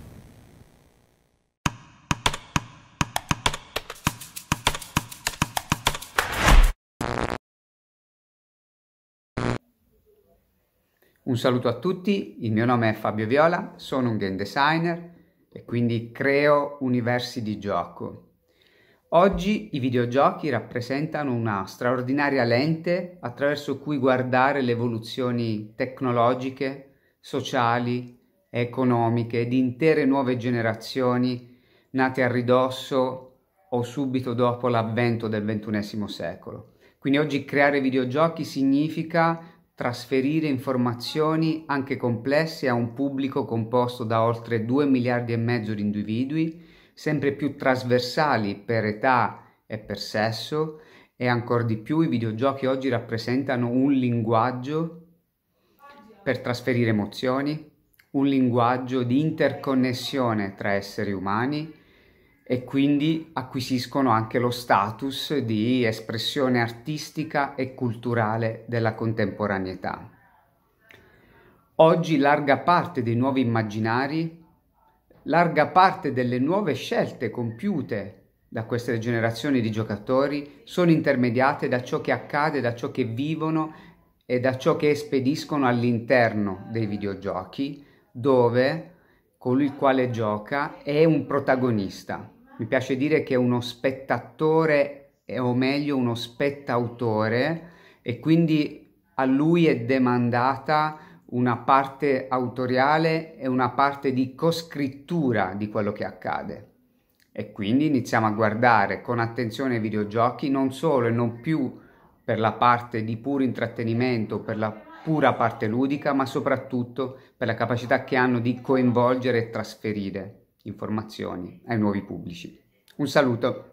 Un saluto a tutti, il mio nome è Fabio Viola, sono un game designer e quindi creo universi di gioco. Oggi i videogiochi rappresentano una straordinaria lente attraverso cui guardare le evoluzioni tecnologiche, sociali, economiche di intere nuove generazioni nate a ridosso o subito dopo l'avvento del XXI secolo. Quindi oggi creare videogiochi significa trasferire informazioni anche complesse a un pubblico composto da oltre 2 miliardi e mezzo di individui, sempre più trasversali per età e per sesso, e ancora di più i videogiochi oggi rappresentano un linguaggio per trasferire emozioni, un linguaggio di interconnessione tra esseri umani, e quindi acquisiscono anche lo status di espressione artistica e culturale della contemporaneità. Oggi larga parte dei nuovi immaginari, larga parte delle nuove scelte compiute da queste generazioni di giocatori sono intermediate da ciò che accade, da ciò che vivono e da ciò che spediscono all'interno dei videogiochi, dove colui il quale gioca è un protagonista. Mi piace dire che è uno spettatore, o meglio uno spettautore, e quindi a lui è demandata una parte autoriale e una parte di coscrittura di quello che accade. E quindi iniziamo a guardare con attenzione ai videogiochi, non solo e non più per la parte di puro intrattenimento, per la pura parte ludica, ma soprattutto per la capacità che hanno di coinvolgere e trasferire informazioni ai nuovi pubblici. Un saluto!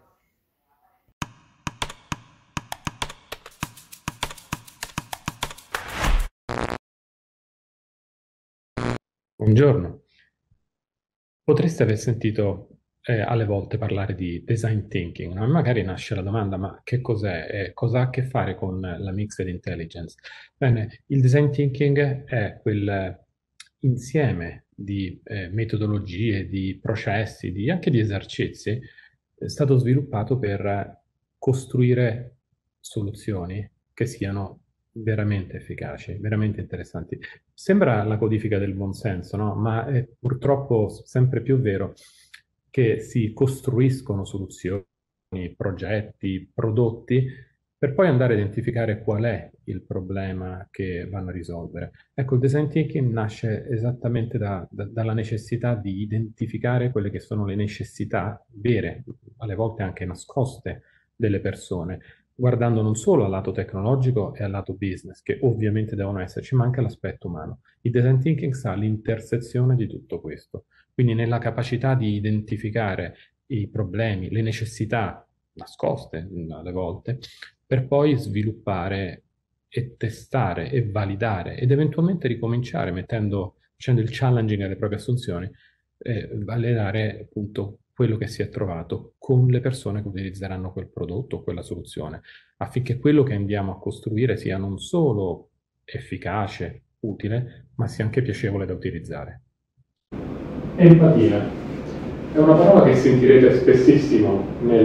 Buongiorno. Potreste aver sentito alle volte parlare di design thinking, no? Magari nasce la domanda, ma che cos'è e cosa ha a che fare con la mixed intelligence? Bene, il design thinking è quel insieme di metodologie, di processi, anche di esercizi, è stato sviluppato per costruire soluzioni che siano veramente efficaci, veramente interessanti. Sembra la codifica del buonsenso, no? Ma è purtroppo sempre più vero che si costruiscono soluzioni, progetti, prodotti, per poi andare a identificare qual è il problema che vanno a risolvere. Ecco, il design thinking nasce esattamente dalla necessità di identificare quelle che sono le necessità vere, alle volte anche nascoste, delle persone, guardando non solo al lato tecnologico e al lato business, che ovviamente devono esserci, ma anche all'aspetto umano. Il design thinking sta all'intersezione di tutto questo, quindi nella capacità di identificare i problemi, le necessità nascoste alle volte, per poi sviluppare e testare e validare ed eventualmente ricominciare facendo il challenging alle proprie assunzioni e validare appunto quello che si è trovato con le persone che utilizzeranno quel prodotto o quella soluzione, affinché quello che andiamo a costruire sia non solo efficace, utile, ma sia anche piacevole da utilizzare. Empatia è una parola che sentirete spessissimo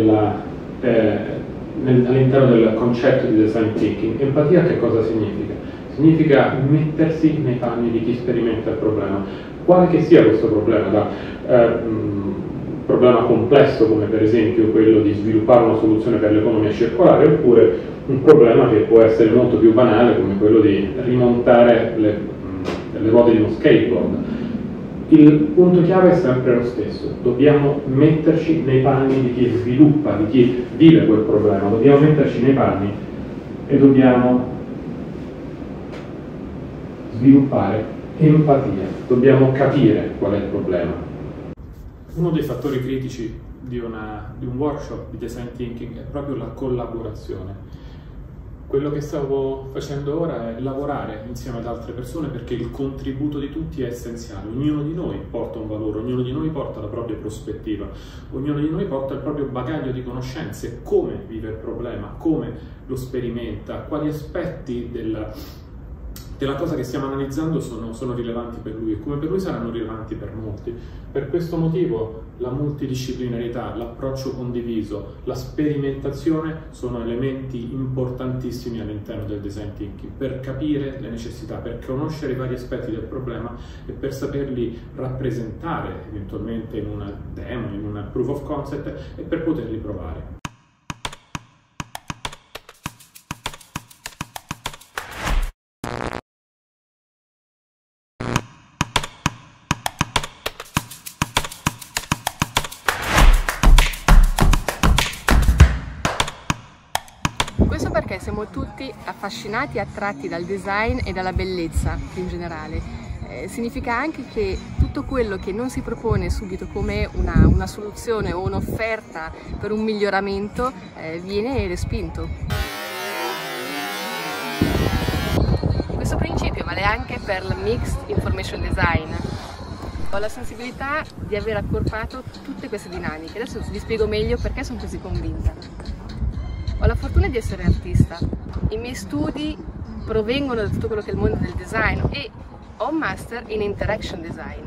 all'interno del concetto di design thinking. Empatia che cosa significa? Significa mettersi nei panni di chi sperimenta il problema, quale che sia questo problema, problema complesso come per esempio quello di sviluppare una soluzione per l'economia circolare, oppure un problema che può essere molto più banale come quello di rimontare le ruote di uno skateboard. Il punto chiave è sempre lo stesso: dobbiamo metterci nei panni di chi sviluppa, di chi vive quel problema, dobbiamo metterci nei panni e dobbiamo sviluppare empatia, dobbiamo capire qual è il problema. Uno dei fattori critici di un workshop di design thinking è proprio la collaborazione. Quello che stavo facendo ora è lavorare insieme ad altre persone, perché il contributo di tutti è essenziale. Ognuno di noi porta un valore, ognuno di noi porta la propria prospettiva, ognuno di noi porta il proprio bagaglio di conoscenze, come vive il problema, come lo sperimenta, quali aspetti della cosa che stiamo analizzando sono rilevanti per lui e come per lui saranno rilevanti per molti. Per questo motivo la multidisciplinarità, l'approccio condiviso, la sperimentazione sono elementi importantissimi all'interno del design thinking, per capire le necessità, per conoscere i vari aspetti del problema e per saperli rappresentare eventualmente in una demo, in una proof of concept, e per poterli provare. siamo tutti affascinati e attratti dal design e dalla bellezza in generale. Significa anche che tutto quello che non si propone subito come una soluzione o un'offerta per un miglioramento viene respinto. Questo principio vale anche per il Mixed Information Design. Ho la sensibilità di aver accorpato tutte queste dinamiche. Adesso vi spiego meglio perché sono così convinta. Ho la fortuna di essere artista. I miei studi provengono da tutto quello che è il mondo del design e ho un master in Interaction Design.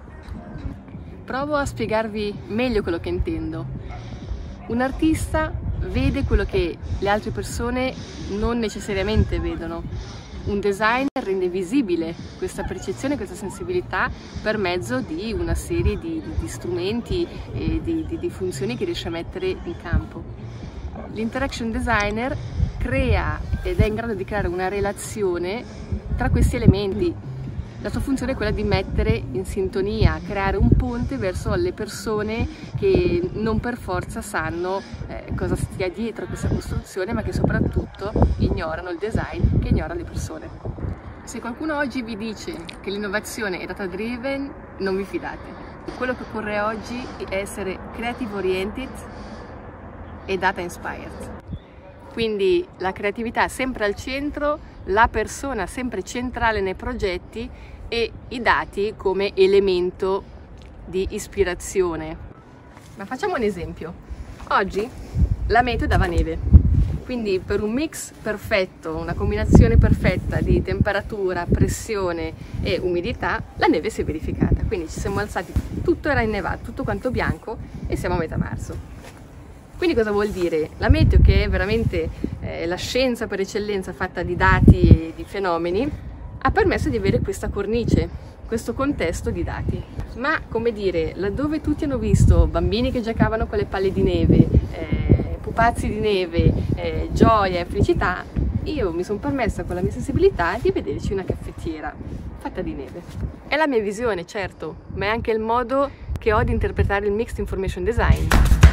Provo a spiegarvi meglio quello che intendo. Un artista vede quello che le altre persone non necessariamente vedono. Un designer rende visibile questa percezione, questa sensibilità per mezzo di una serie di strumenti e di funzioni che riesce a mettere in campo. L'interaction designer crea ed è in grado di creare una relazione tra questi elementi. La sua funzione è quella di mettere in sintonia, creare un ponte verso le persone che non per forza sanno cosa stia dietro a questa costruzione, ma che soprattutto ignorano il design, che ignora le persone. Se qualcuno oggi vi dice che l'innovazione è data driven, non vi fidate. Quello che occorre oggi è essere creative oriented e data inspired. Quindi la creatività sempre al centro, la persona sempre centrale nei progetti e i dati come elemento di ispirazione. Ma facciamo un esempio. Oggi la meteo dava neve, quindi per un mix perfetto, una combinazione perfetta di temperatura, pressione e umidità, la neve si è verificata. Quindi ci siamo alzati, tutto era innevato, tutto quanto bianco e siamo a metà marzo. Quindi cosa vuol dire? La meteo, che è veramente la scienza per eccellenza fatta di dati e di fenomeni, ha permesso di avere questa cornice, questo contesto di dati. Ma, come dire, laddove tutti hanno visto bambini che giocavano con le palle di neve, pupazzi di neve, gioia e felicità, io mi sono permessa con la mia sensibilità di vederci una caffettiera fatta di neve. È la mia visione, certo, ma è anche il modo che ho di interpretare il Mixed Information Design.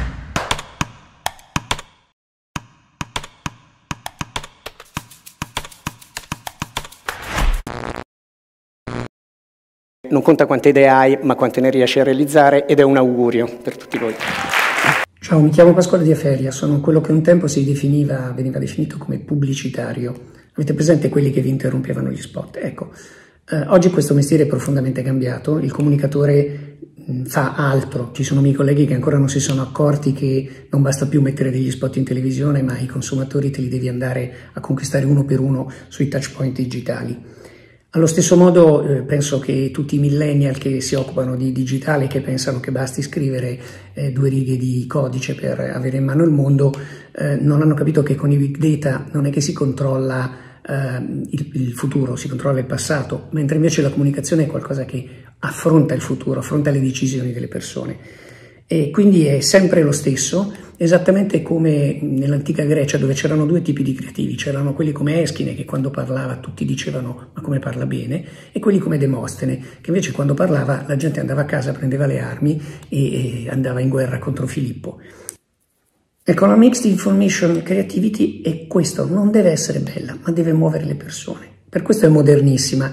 Non conta quante idee hai, ma quante ne riesci a realizzare, ed è un augurio per tutti voi. Ciao, mi chiamo Pasquale Diaferia, sono quello che un tempo veniva definito come pubblicitario. Avete presente quelli che vi interrompevano gli spot? Ecco, oggi questo mestiere è profondamente cambiato, il comunicatore fa altro. Ci sono miei colleghi che ancora non si sono accorti che non basta più mettere degli spot in televisione, ma i consumatori te li devi andare a conquistare uno per uno sui touch point digitali. Allo stesso modo penso che tutti i millennial che si occupano di digitale, che pensano che basti scrivere 2 righe di codice per avere in mano il mondo, non hanno capito che con i big data non è che si controlla il futuro, si controlla il passato, mentre invece la comunicazione è qualcosa che affronta il futuro, affronta le decisioni delle persone. E quindi è sempre lo stesso, esattamente come nell'antica Grecia, dove c'erano 2 tipi di creativi. C'erano quelli come Eschine, che quando parlava tutti dicevano ma come parla bene, e quelli come Demostene, che invece quando parlava la gente andava a casa, prendeva le armi e andava in guerra contro Filippo. Ecco, la Mixed Information Creativity è questo, non deve essere bella, ma deve muovere le persone. Per questo è modernissima.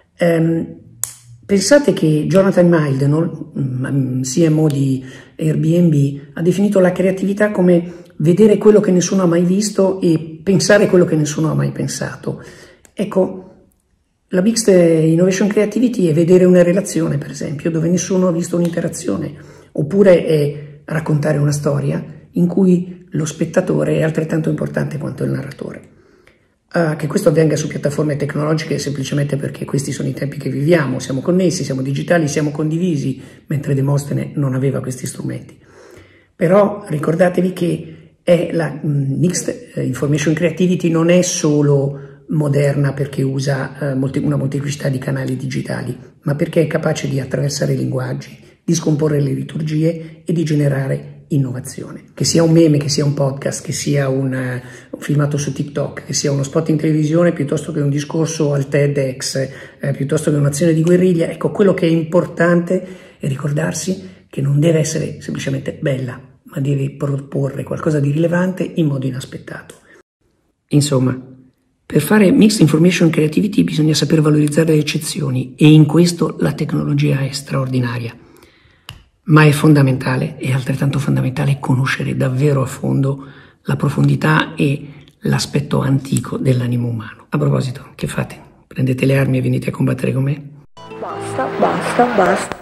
Pensate che Jonathan Milden, CMO di Airbnb, ha definito la creatività come vedere quello che nessuno ha mai visto e pensare quello che nessuno ha mai pensato. Ecco, la Mixed Innovation Creativity è vedere una relazione, per esempio, dove nessuno ha visto un'interazione, oppure è raccontare una storia in cui lo spettatore è altrettanto importante quanto il narratore. Che questo avvenga su piattaforme tecnologiche semplicemente perché questi sono i tempi che viviamo, siamo connessi, siamo digitali, siamo condivisi, mentre Demostene non aveva questi strumenti. Però ricordatevi che la Mixed Information Creativity non è solo moderna perché usa una molteplicità di canali digitali, ma perché è capace di attraversare i linguaggi, di scomporre le liturgie e di generare innovazione. Che sia un meme, che sia un podcast, che sia un filmato su TikTok, che sia uno spot in televisione piuttosto che un discorso al TEDx, piuttosto che un'azione di guerriglia, ecco, quello che è importante è ricordarsi che non deve essere semplicemente bella, ma deve proporre qualcosa di rilevante in modo inaspettato. Insomma, per fare Mixed Information Creativity bisogna saper valorizzare le eccezioni e in questo la tecnologia è straordinaria. Ma è fondamentale, è altrettanto fondamentale conoscere davvero a fondo la profondità e l'aspetto antico dell'animo umano. A proposito, che fate? Prendete le armi e venite a combattere con me? Basta, basta, basta.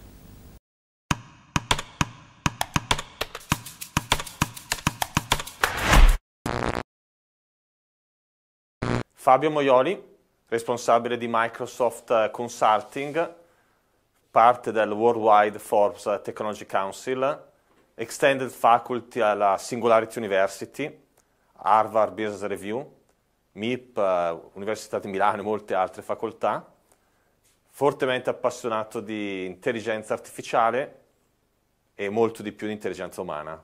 Fabio Moioli, responsabile di Microsoft Consulting, parte del Worldwide Forbes Technology Council, Extended Faculty alla Singularity University, Harvard Business Review, MIP, Università di Milano e molte altre facoltà, fortemente appassionato di intelligenza artificiale e molto di più di intelligenza umana.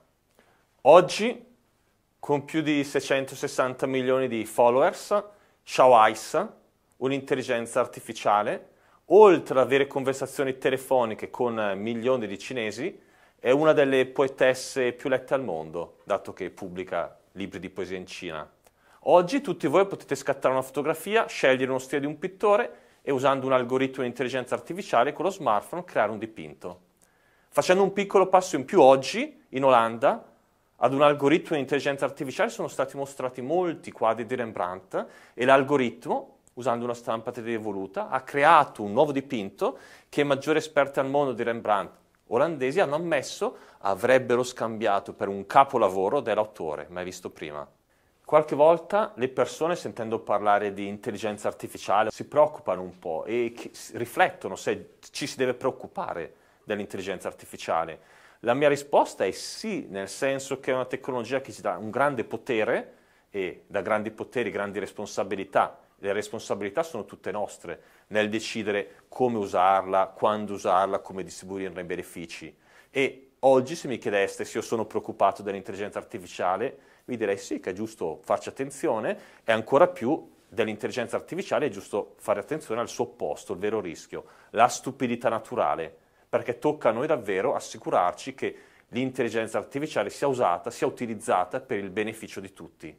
Oggi, con più di 660 milioni di followers, Xiao Ice, un'intelligenza artificiale, oltre ad avere conversazioni telefoniche con milioni di cinesi, è una delle poetesse più lette al mondo, dato che pubblica libri di poesia in Cina. Oggi tutti voi potete scattare una fotografia, scegliere uno stile di un pittore e usando un algoritmo di intelligenza artificiale con lo smartphone creare un dipinto. Facendo un piccolo passo in più oggi, in Olanda, ad un algoritmo di intelligenza artificiale sono stati mostrati molti quadri di Rembrandt e l'algoritmo, usando una stampa 3D evoluta, ha creato un nuovo dipinto che i maggiori esperti al mondo di Rembrandt olandesi hanno ammesso avrebbero scambiato per un capolavoro dell'autore, mai visto prima. Qualche volta le persone, sentendo parlare di intelligenza artificiale, si preoccupano un po' e riflettono se ci si deve preoccupare dell'intelligenza artificiale. La mia risposta è sì, nel senso che è una tecnologia che ci dà un grande potere e da grandi poteri grandi responsabilità. Le responsabilità sono tutte nostre nel decidere come usarla, quando usarla, come distribuirne i benefici. E oggi se mi chiedeste se io sono preoccupato dell'intelligenza artificiale, vi direi sì, che è giusto farci attenzione e ancora più dell'intelligenza artificiale è giusto fare attenzione al suo opposto, il vero rischio, la stupidità naturale. Perché tocca a noi davvero assicurarci che l'intelligenza artificiale sia usata, sia utilizzata per il beneficio di tutti.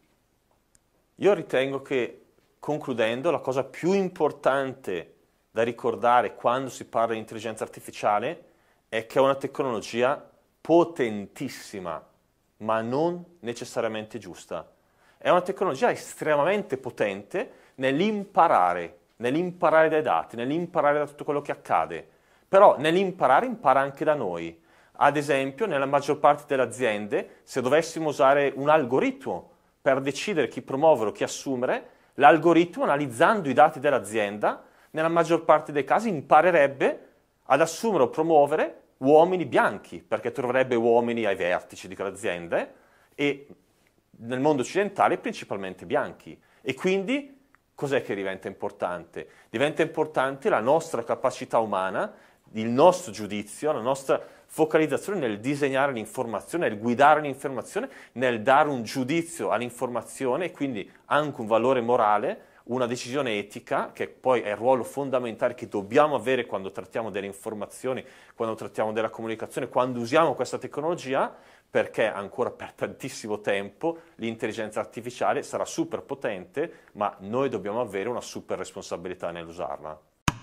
Io ritengo che, concludendo, la cosa più importante da ricordare quando si parla di intelligenza artificiale è che è una tecnologia potentissima, ma non necessariamente giusta. È una tecnologia estremamente potente nell'imparare dai dati, nell'imparare da tutto quello che accade. Però nell'imparare impara anche da noi. Ad esempio, nella maggior parte delle aziende, se dovessimo usare un algoritmo per decidere chi promuovere o chi assumere, l'algoritmo, analizzando i dati dell'azienda, nella maggior parte dei casi imparerebbe ad assumere o promuovere uomini bianchi, perché troverebbe uomini ai vertici di quell'azienda e nel mondo occidentale principalmente bianchi. E quindi cos'è che diventa importante? Diventa importante la nostra capacità umana, il nostro giudizio, la nostra focalizzazione nel disegnare l'informazione, nel guidare l'informazione, nel dare un giudizio all'informazione e quindi anche un valore morale, una decisione etica, che poi è il ruolo fondamentale che dobbiamo avere quando trattiamo delle informazioni, quando trattiamo della comunicazione, quando usiamo questa tecnologia, perché ancora per tantissimo tempo l'intelligenza artificiale sarà super potente, ma noi dobbiamo avere una super responsabilità nell'usarla.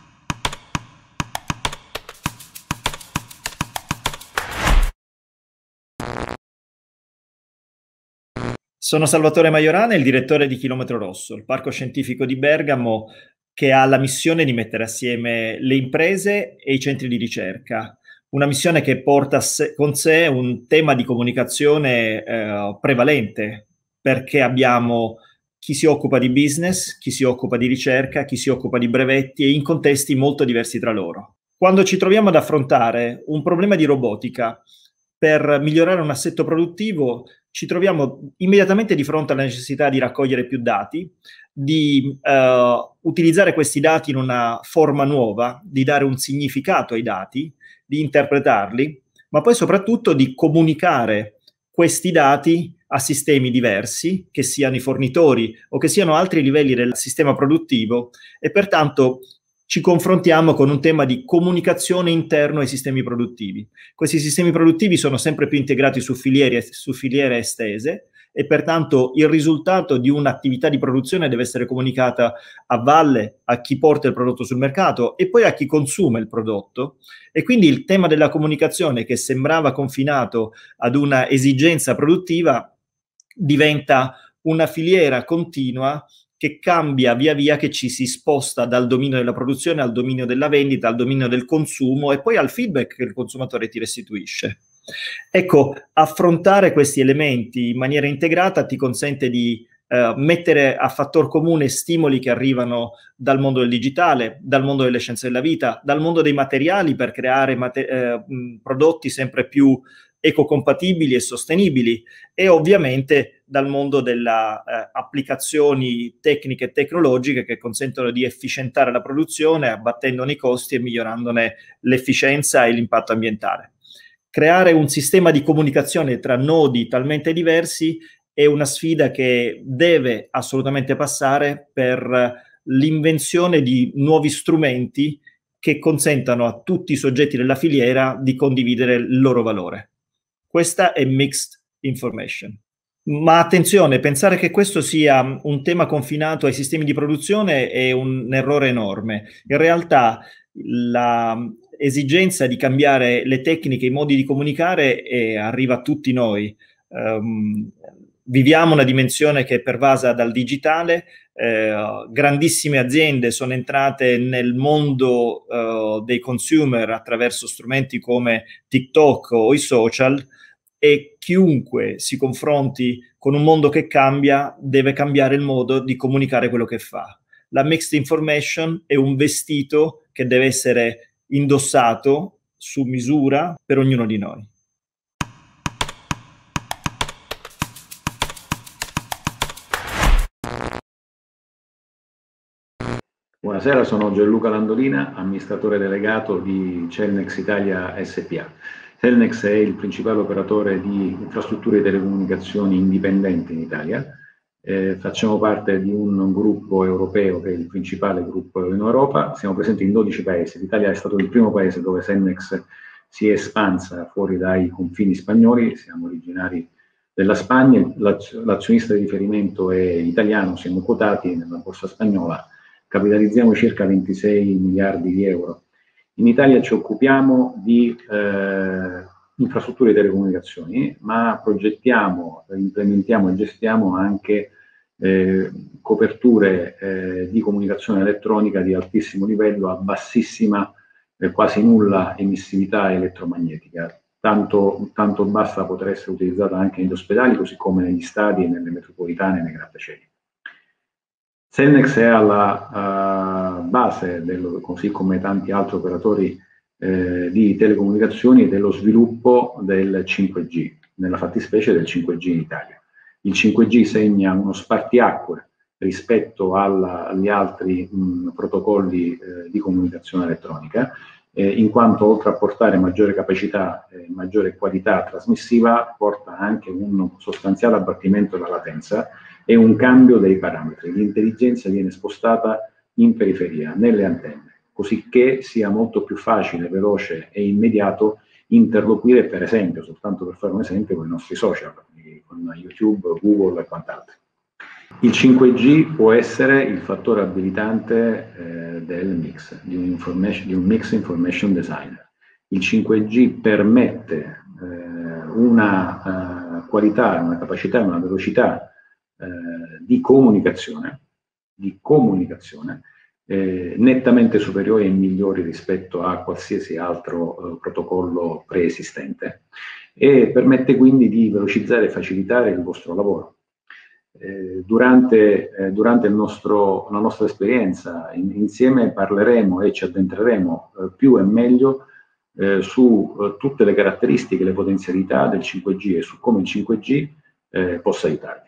Sono Salvatore Majorana, il direttore di Chilometro Rosso, il parco scientifico di Bergamo che ha la missione di mettere assieme le imprese e i centri di ricerca. Una missione che porta con sé un tema di comunicazione prevalente, perché abbiamo chi si occupa di business, chi si occupa di ricerca, chi si occupa di brevetti e in contesti molto diversi tra loro. Quando ci troviamo ad affrontare un problema di robotica per migliorare un assetto produttivo, ci troviamo immediatamente di fronte alla necessità di raccogliere più dati, di utilizzare questi dati in una forma nuova, di dare un significato ai dati, di interpretarli, ma poi soprattutto di comunicare questi dati a sistemi diversi, che siano i fornitori o che siano altri livelli del sistema produttivo, e pertanto ci confrontiamo con un tema di comunicazione interno ai sistemi produttivi. Questi sistemi produttivi sono sempre più integrati su filiere estese e pertanto il risultato di un'attività di produzione deve essere comunicata a valle, a chi porta il prodotto sul mercato e poi a chi consuma il prodotto. E quindi il tema della comunicazione, che sembrava confinato ad una esigenza produttiva, diventa una filiera continua che cambia via via che ci si sposta dal dominio della produzione al dominio della vendita, al dominio del consumo e poi al feedback che il consumatore ti restituisce. Ecco, affrontare questi elementi in maniera integrata ti consente di mettere a fattor comune stimoli che arrivano dal mondo del digitale, dal mondo delle scienze della vita, dal mondo dei materiali per creare prodotti sempre più ecocompatibili e sostenibili, e ovviamente dal mondo delle applicazioni tecniche e tecnologiche che consentono di efficientare la produzione, abbattendone i costi e migliorandone l'efficienza e l'impatto ambientale. Creare un sistema di comunicazione tra nodi talmente diversi è una sfida che deve assolutamente passare per l'invenzione di nuovi strumenti che consentano a tutti i soggetti della filiera di condividere il loro valore. Questa è Mixed Information. Ma attenzione, pensare che questo sia un tema confinato ai sistemi di produzione è un errore enorme. In realtà l'esigenza di cambiare le tecniche, i modi di comunicare arriva a tutti noi. Viviamo una dimensione che è pervasa dal digitale, grandissime aziende sono entrate nel mondo dei consumer attraverso strumenti come TikTok o i social, e chiunque si confronti con un mondo che cambia deve cambiare il modo di comunicare quello che fa. La mixed information è un vestito che deve essere indossato su misura per ognuno di noi. Buonasera, sono Gianluca Landolina, amministratore delegato di Cellnex Italia SPA. Cellnex è il principale operatore di infrastrutture di telecomunicazioni indipendente in Italia. Facciamo parte di un gruppo europeo che è il principale gruppo in Europa. Siamo presenti in 12 paesi. L'Italia è stato il primo paese dove Cellnex si è espansa fuori dai confini spagnoli. Siamo originari della Spagna, l'azionista di riferimento è italiano, siamo quotati nella borsa spagnola, capitalizziamo circa 26 miliardi di euro. In Italia ci occupiamo di infrastrutture di telecomunicazioni, ma progettiamo, implementiamo e gestiamo anche coperture di comunicazione elettronica di altissimo livello a bassissima, quasi nulla emissività elettromagnetica, tanto bassa da poter essere utilizzata anche negli ospedali, così come negli stadi, nelle metropolitane e nei grattacieli. Cellnex è alla base, così come tanti altri operatori di telecomunicazioni, dello sviluppo del 5G, nella fattispecie del 5G in Italia. Il 5G segna uno spartiacque rispetto agli altri protocolli di comunicazione elettronica, in quanto oltre a portare maggiore capacità e maggiore qualità trasmissiva, porta anche un sostanziale abbattimento della latenza e un cambio dei parametri. L'intelligenza viene spostata in periferia, nelle antenne, così che sia molto più facile, veloce e immediato interloquire, per esempio, soltanto per fare un esempio, con i nostri social, con YouTube, Google e quant'altro. Il 5G può essere il fattore abilitante del mix, di un Mix Information Designer. Il 5G permette una qualità, una capacità, una velocità di comunicazione nettamente superiori e migliori rispetto a qualsiasi altro protocollo preesistente, e permette quindi di velocizzare e facilitare il vostro lavoro. Durante la nostra esperienza insieme parleremo e ci addentreremo più e meglio su tutte le caratteristiche e le potenzialità del 5G e su come il 5G possa aiutarvi.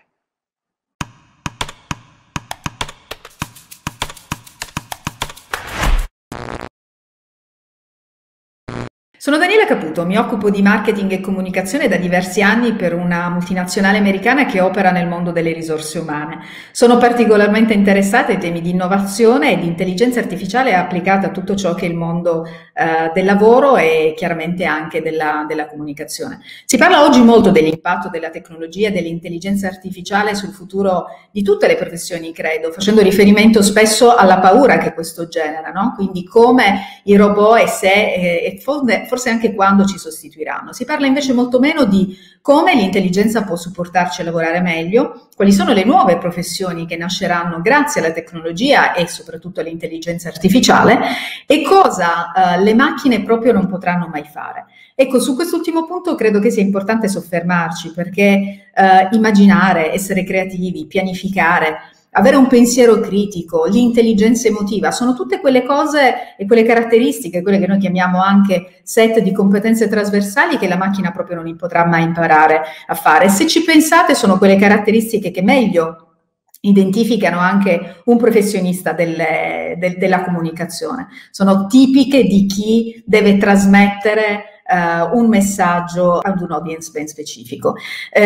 Sono Daniela Caputo, mi occupo di marketing e comunicazione da diversi anni per una multinazionale americana che opera nel mondo delle risorse umane. Sono particolarmente interessata ai temi di innovazione e di intelligenza artificiale applicata a tutto ciò che è il mondo del lavoro e chiaramente anche della comunicazione. Si parla oggi molto dell'impatto della tecnologia e dell'intelligenza artificiale sul futuro di tutte le professioni, credo, facendo riferimento spesso alla paura che questo genera, no? Quindi come i robot e forse anche quando ci sostituiranno. Si parla invece molto meno di come l'intelligenza può supportarci a lavorare meglio, quali sono le nuove professioni che nasceranno grazie alla tecnologia e soprattutto all'intelligenza artificiale e cosa le macchine proprio non potranno mai fare. Ecco, su quest'ultimo punto credo che sia importante soffermarci perché immaginare, essere creativi, pianificare, avere un pensiero critico, l'intelligenza emotiva, sono tutte quelle cose e quelle caratteristiche, quelle che noi chiamiamo anche set di competenze trasversali che la macchina proprio non potrà mai imparare a fare. Se ci pensate, sono quelle caratteristiche che meglio identificano anche un professionista della comunicazione. Sono tipiche di chi deve trasmettere un messaggio ad un audience ben specifico.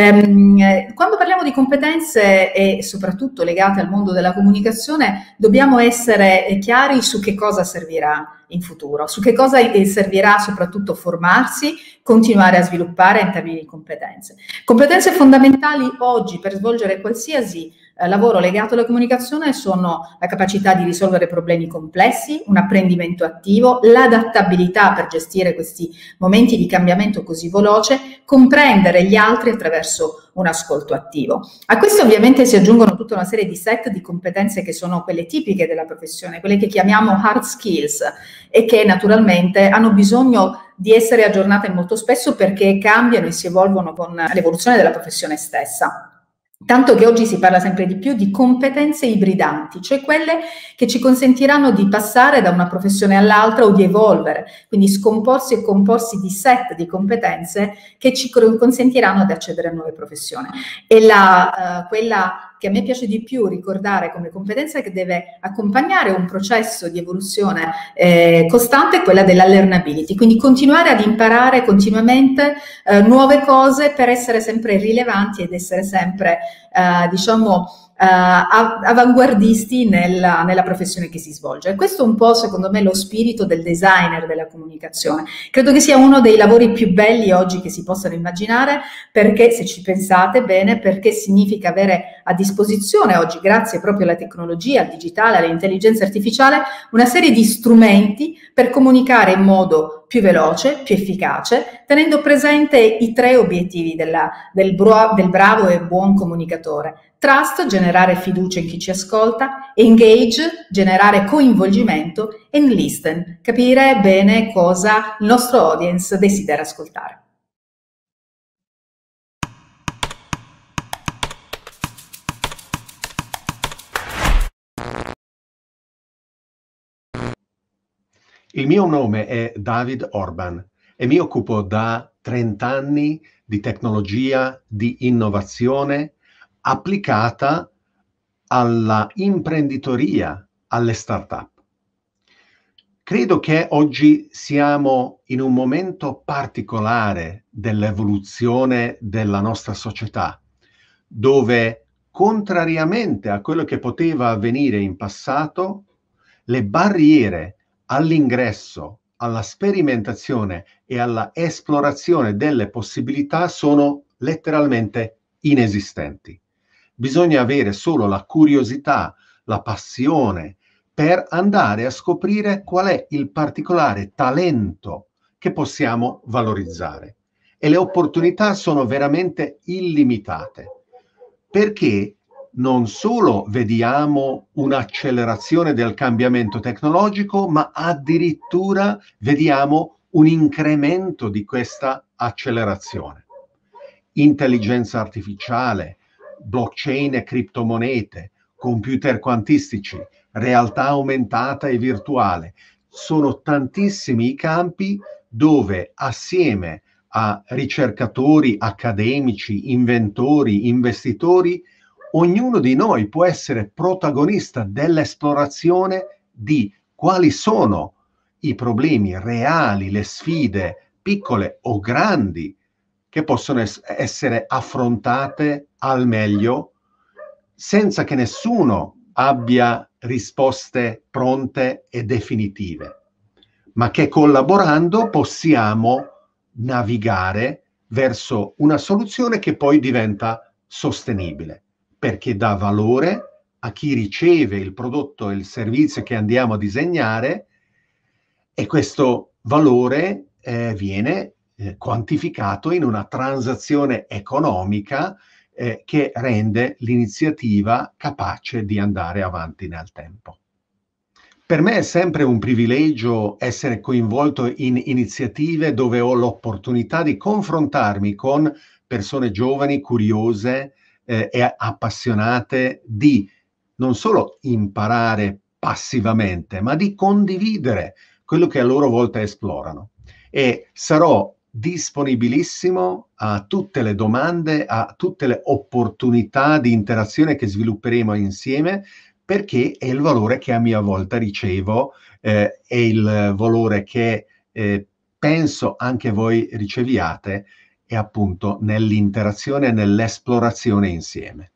Quando parliamo di competenze e soprattutto legate al mondo della comunicazione, dobbiamo essere chiari su che cosa servirà in futuro, su che cosa servirà soprattutto formarsi, continuare a sviluppare in termini di competenze. Competenze fondamentali oggi per svolgere qualsiasi lavoro legato alla comunicazione sono la capacità di risolvere problemi complessi, un apprendimento attivo, l'adattabilità per gestire questi momenti di cambiamento così veloce, comprendere gli altri attraverso un ascolto attivo. A questo ovviamente si aggiungono tutta una serie di set di competenze che sono quelle tipiche della professione, quelle che chiamiamo hard skills e che naturalmente hanno bisogno di essere aggiornate molto spesso perché cambiano e si evolvono con l'evoluzione della professione stessa. Tanto che oggi si parla sempre di più di competenze ibridanti, cioè quelle che ci consentiranno di passare da una professione all'altra o di evolvere, quindi scomporsi e comporsi di set di competenze che ci consentiranno di accedere a nuove professioni. E quella che a me piace di più ricordare come competenza che deve accompagnare un processo di evoluzione costante è quella della learnability, quindi continuare ad imparare continuamente nuove cose per essere sempre rilevanti ed essere sempre, avanguardisti nella professione che si svolge. Questo è un po', secondo me, lo spirito del designer della comunicazione. Credo che sia uno dei lavori più belli oggi che si possano immaginare, perché, se ci pensate bene, perché significa avere a disposizione oggi, grazie proprio alla tecnologia, al digitale, all'intelligenza artificiale, una serie di strumenti per comunicare in modo più veloce, più efficace, tenendo presente i 3 obiettivi del bravo e buon comunicatore. Trust, generare fiducia in chi ci ascolta, engage, generare coinvolgimento, e listen, capire bene cosa il nostro audience desidera ascoltare. Il mio nome è David Orban e mi occupo da 30 anni di tecnologia, di innovazione applicata alla imprenditoria, alle start-up. Credo che oggi siamo in un momento particolare dell'evoluzione della nostra società, dove, contrariamente a quello che poteva avvenire in passato, le barriere all'ingresso, alla sperimentazione e alla esplorazione delle possibilità sono letteralmente inesistenti. Bisogna avere solo la curiosità, la passione per andare a scoprire qual è il particolare talento che possiamo valorizzare. E le opportunità sono veramente illimitate, perché non solo vediamo un'accelerazione del cambiamento tecnologico, ma addirittura vediamo un incremento di questa accelerazione. Intelligenza artificiale, blockchain e criptomonete, computer quantistici, realtà aumentata e virtuale. Sono tantissimi i campi dove, assieme a ricercatori, accademici, inventori, investitori, ognuno di noi può essere protagonista dell'esplorazione di quali sono i problemi reali, le sfide piccole o grandi che possono essere affrontate al meglio senza che nessuno abbia risposte pronte e definitive, ma che collaborando possiamo navigare verso una soluzione che poi diventa sostenibile, perché dà valore a chi riceve il prodotto e il servizio che andiamo a disegnare, e questo valore viene quantificato in una transazione economica che rende l'iniziativa capace di andare avanti nel tempo. Per me è sempre un privilegio essere coinvolto in iniziative dove ho l'opportunità di confrontarmi con persone giovani, curiose e appassionate di non solo imparare passivamente, ma di condividere quello che a loro volta esplorano. E sarò disponibilissimo a tutte le domande, a tutte le opportunità di interazione che svilupperemo insieme, perché è il valore che a mia volta ricevo, è il valore che penso anche voi riceviate, è appunto nell'interazione e nell'esplorazione insieme.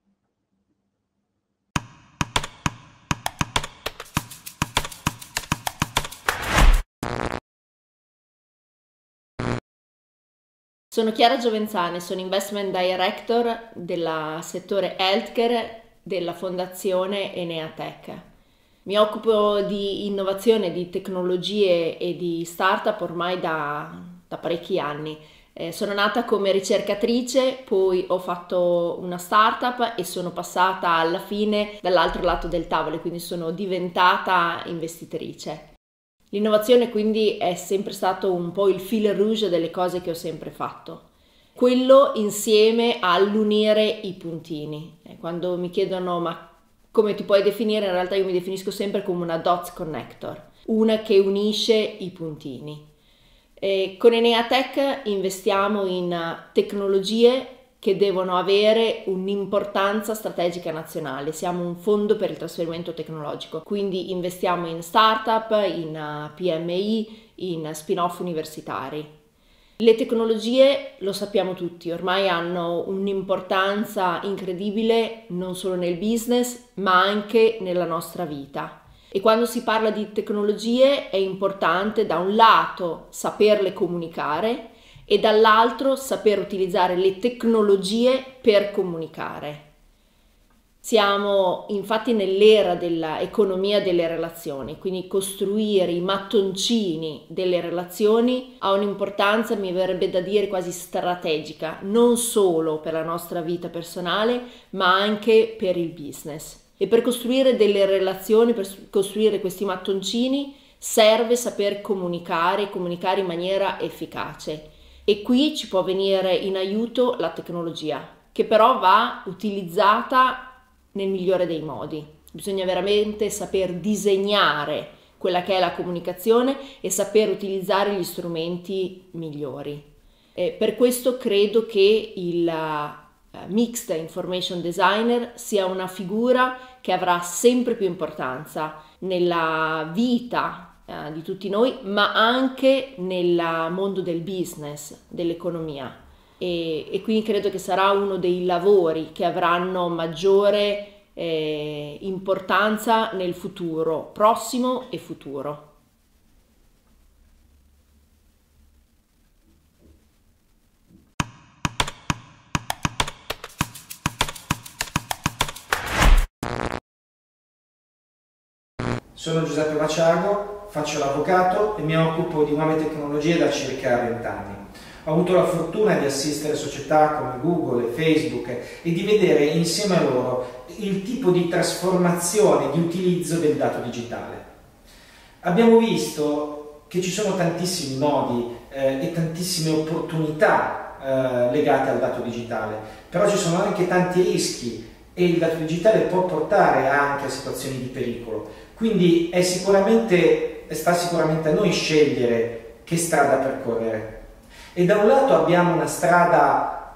Sono Chiara Giovenzane, sono Investment Director del settore Healthcare della Fondazione Eneatech. Mi occupo di innovazione, di tecnologie e di startup ormai da parecchi anni. Sono nata come ricercatrice, poi ho fatto una startup e sono passata alla fine dall'altro lato del tavolo, quindi sono diventata investitrice. L'innovazione quindi è sempre stato un po' il fil rouge delle cose che ho sempre fatto. Quello insieme all'unire i puntini. Quando mi chiedono ma come ti puoi definire, in realtà io mi definisco sempre come una dots connector, una che unisce i puntini. Con Eneatech investiamo in tecnologie che devono avere un'importanza strategica nazionale. Siamo un fondo per il trasferimento tecnologico, quindi investiamo in startup, in PMI, in spin-off universitari. Le tecnologie, lo sappiamo tutti, ormai hanno un'importanza incredibile non solo nel business, ma anche nella nostra vita. E quando si parla di tecnologie è importante da un lato saperle comunicare e dall'altro saper utilizzare le tecnologie per comunicare. Siamo infatti nell'era dell'economia delle relazioni, quindi costruire i mattoncini delle relazioni ha un'importanza, mi verrebbe da dire, quasi strategica, non solo per la nostra vita personale, ma anche per il business. E per costruire delle relazioni, per costruire questi mattoncini, serve saper comunicare in maniera efficace. E qui ci può venire in aiuto la tecnologia, che però va utilizzata nel migliore dei modi. Bisogna veramente saper disegnare quella che è la comunicazione e saper utilizzare gli strumenti migliori. Per questo credo che il Mixed Information Designer sia una figura che avrà sempre più importanza nella vita di tutti noi, ma anche nel mondo del business, dell'economia. E quindi credo che sarà uno dei lavori che avranno maggiore importanza nel futuro prossimo e futuro. Sono Giuseppe Maciago, faccio l'avvocato e mi occupo di nuove tecnologie da circa 20 anni. Ho avuto la fortuna di assistere società come Google e Facebook e di vedere insieme a loro il tipo di trasformazione, di utilizzo del dato digitale. Abbiamo visto che ci sono tantissimi nodi e tantissime opportunità legate al dato digitale, però ci sono anche tanti rischi e il dato digitale può portare anche a situazioni di pericolo. Quindi sta sicuramente a noi scegliere che strada percorrere. E da un lato abbiamo una strada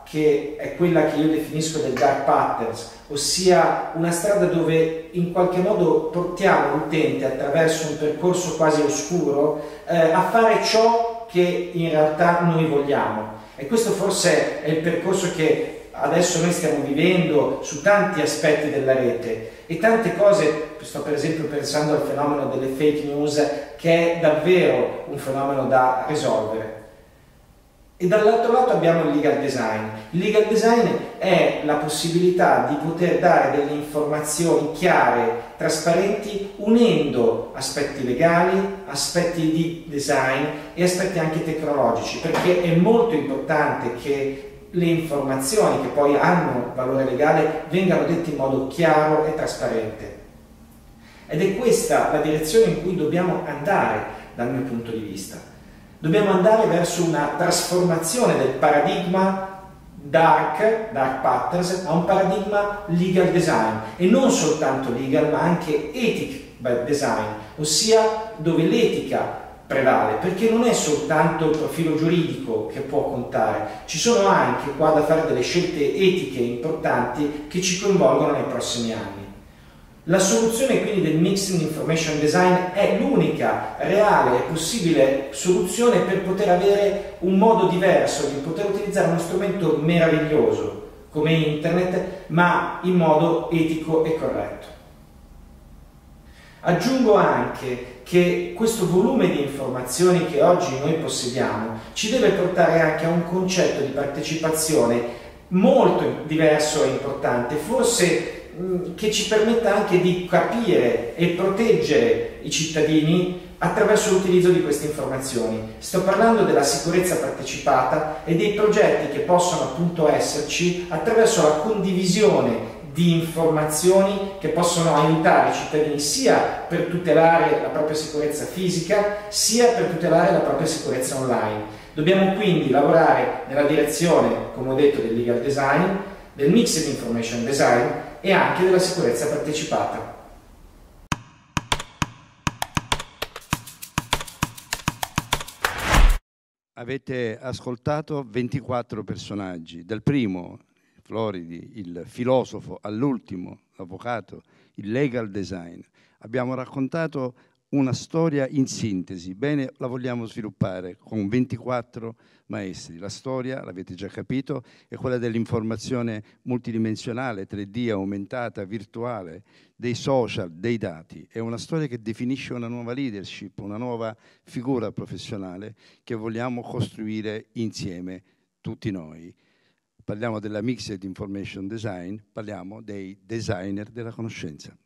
che è quella che io definisco del dark patterns, ossia una strada dove in qualche modo portiamo l'utente attraverso un percorso quasi oscuro a fare ciò che in realtà noi vogliamo. E questo forse è il percorso che adesso noi stiamo vivendo su tanti aspetti della rete, e tante cose, sto per esempio pensando al fenomeno delle fake news, che è davvero un fenomeno da risolvere. E dall'altro lato abbiamo il legal design. Il legal design è la possibilità di poter dare delle informazioni chiare, trasparenti, unendo aspetti legali, aspetti di design e aspetti anche tecnologici, perché è molto importante che le informazioni che poi hanno valore legale vengano dette in modo chiaro e trasparente. Ed è questa la direzione in cui dobbiamo andare dal mio punto di vista. Dobbiamo andare verso una trasformazione del paradigma dark patterns a un paradigma legal design, e non soltanto legal ma anche ethic design, ossia dove l'etica prevale, perché non è soltanto il profilo giuridico che può contare, ci sono anche qua da fare delle scelte etiche importanti che ci coinvolgono nei prossimi anni. La soluzione quindi del Mixed Information Design è l'unica reale e possibile soluzione per poter avere un modo diverso di poter utilizzare uno strumento meraviglioso come Internet, ma in modo etico e corretto. Aggiungo anche che questo volume di informazioni che oggi noi possediamo ci deve portare anche a un concetto di partecipazione molto diverso e importante, forse che ci permetta anche di capire e proteggere i cittadini attraverso l'utilizzo di queste informazioni. Sto parlando della sicurezza partecipata e dei progetti che possono appunto esserci attraverso la condivisione di informazioni che possono aiutare i cittadini sia per tutelare la propria sicurezza fisica sia per tutelare la propria sicurezza online. Dobbiamo quindi lavorare nella direzione, come ho detto, del legal design, del Mixed Information Design e anche della sicurezza partecipata. Avete ascoltato 24 personaggi, dal primo Floridi, il filosofo, all'ultimo, l'avvocato, il legal design. Abbiamo raccontato una storia in sintesi, bene, la vogliamo sviluppare con 24 maestri. La storia, l'avete già capito, è quella dell'informazione multidimensionale, 3D, aumentata, virtuale, dei social, dei dati. È una storia che definisce una nuova leadership, una nuova figura professionale che vogliamo costruire insieme tutti noi. Parliamo della Mixed Information Design, parliamo dei designer della conoscenza.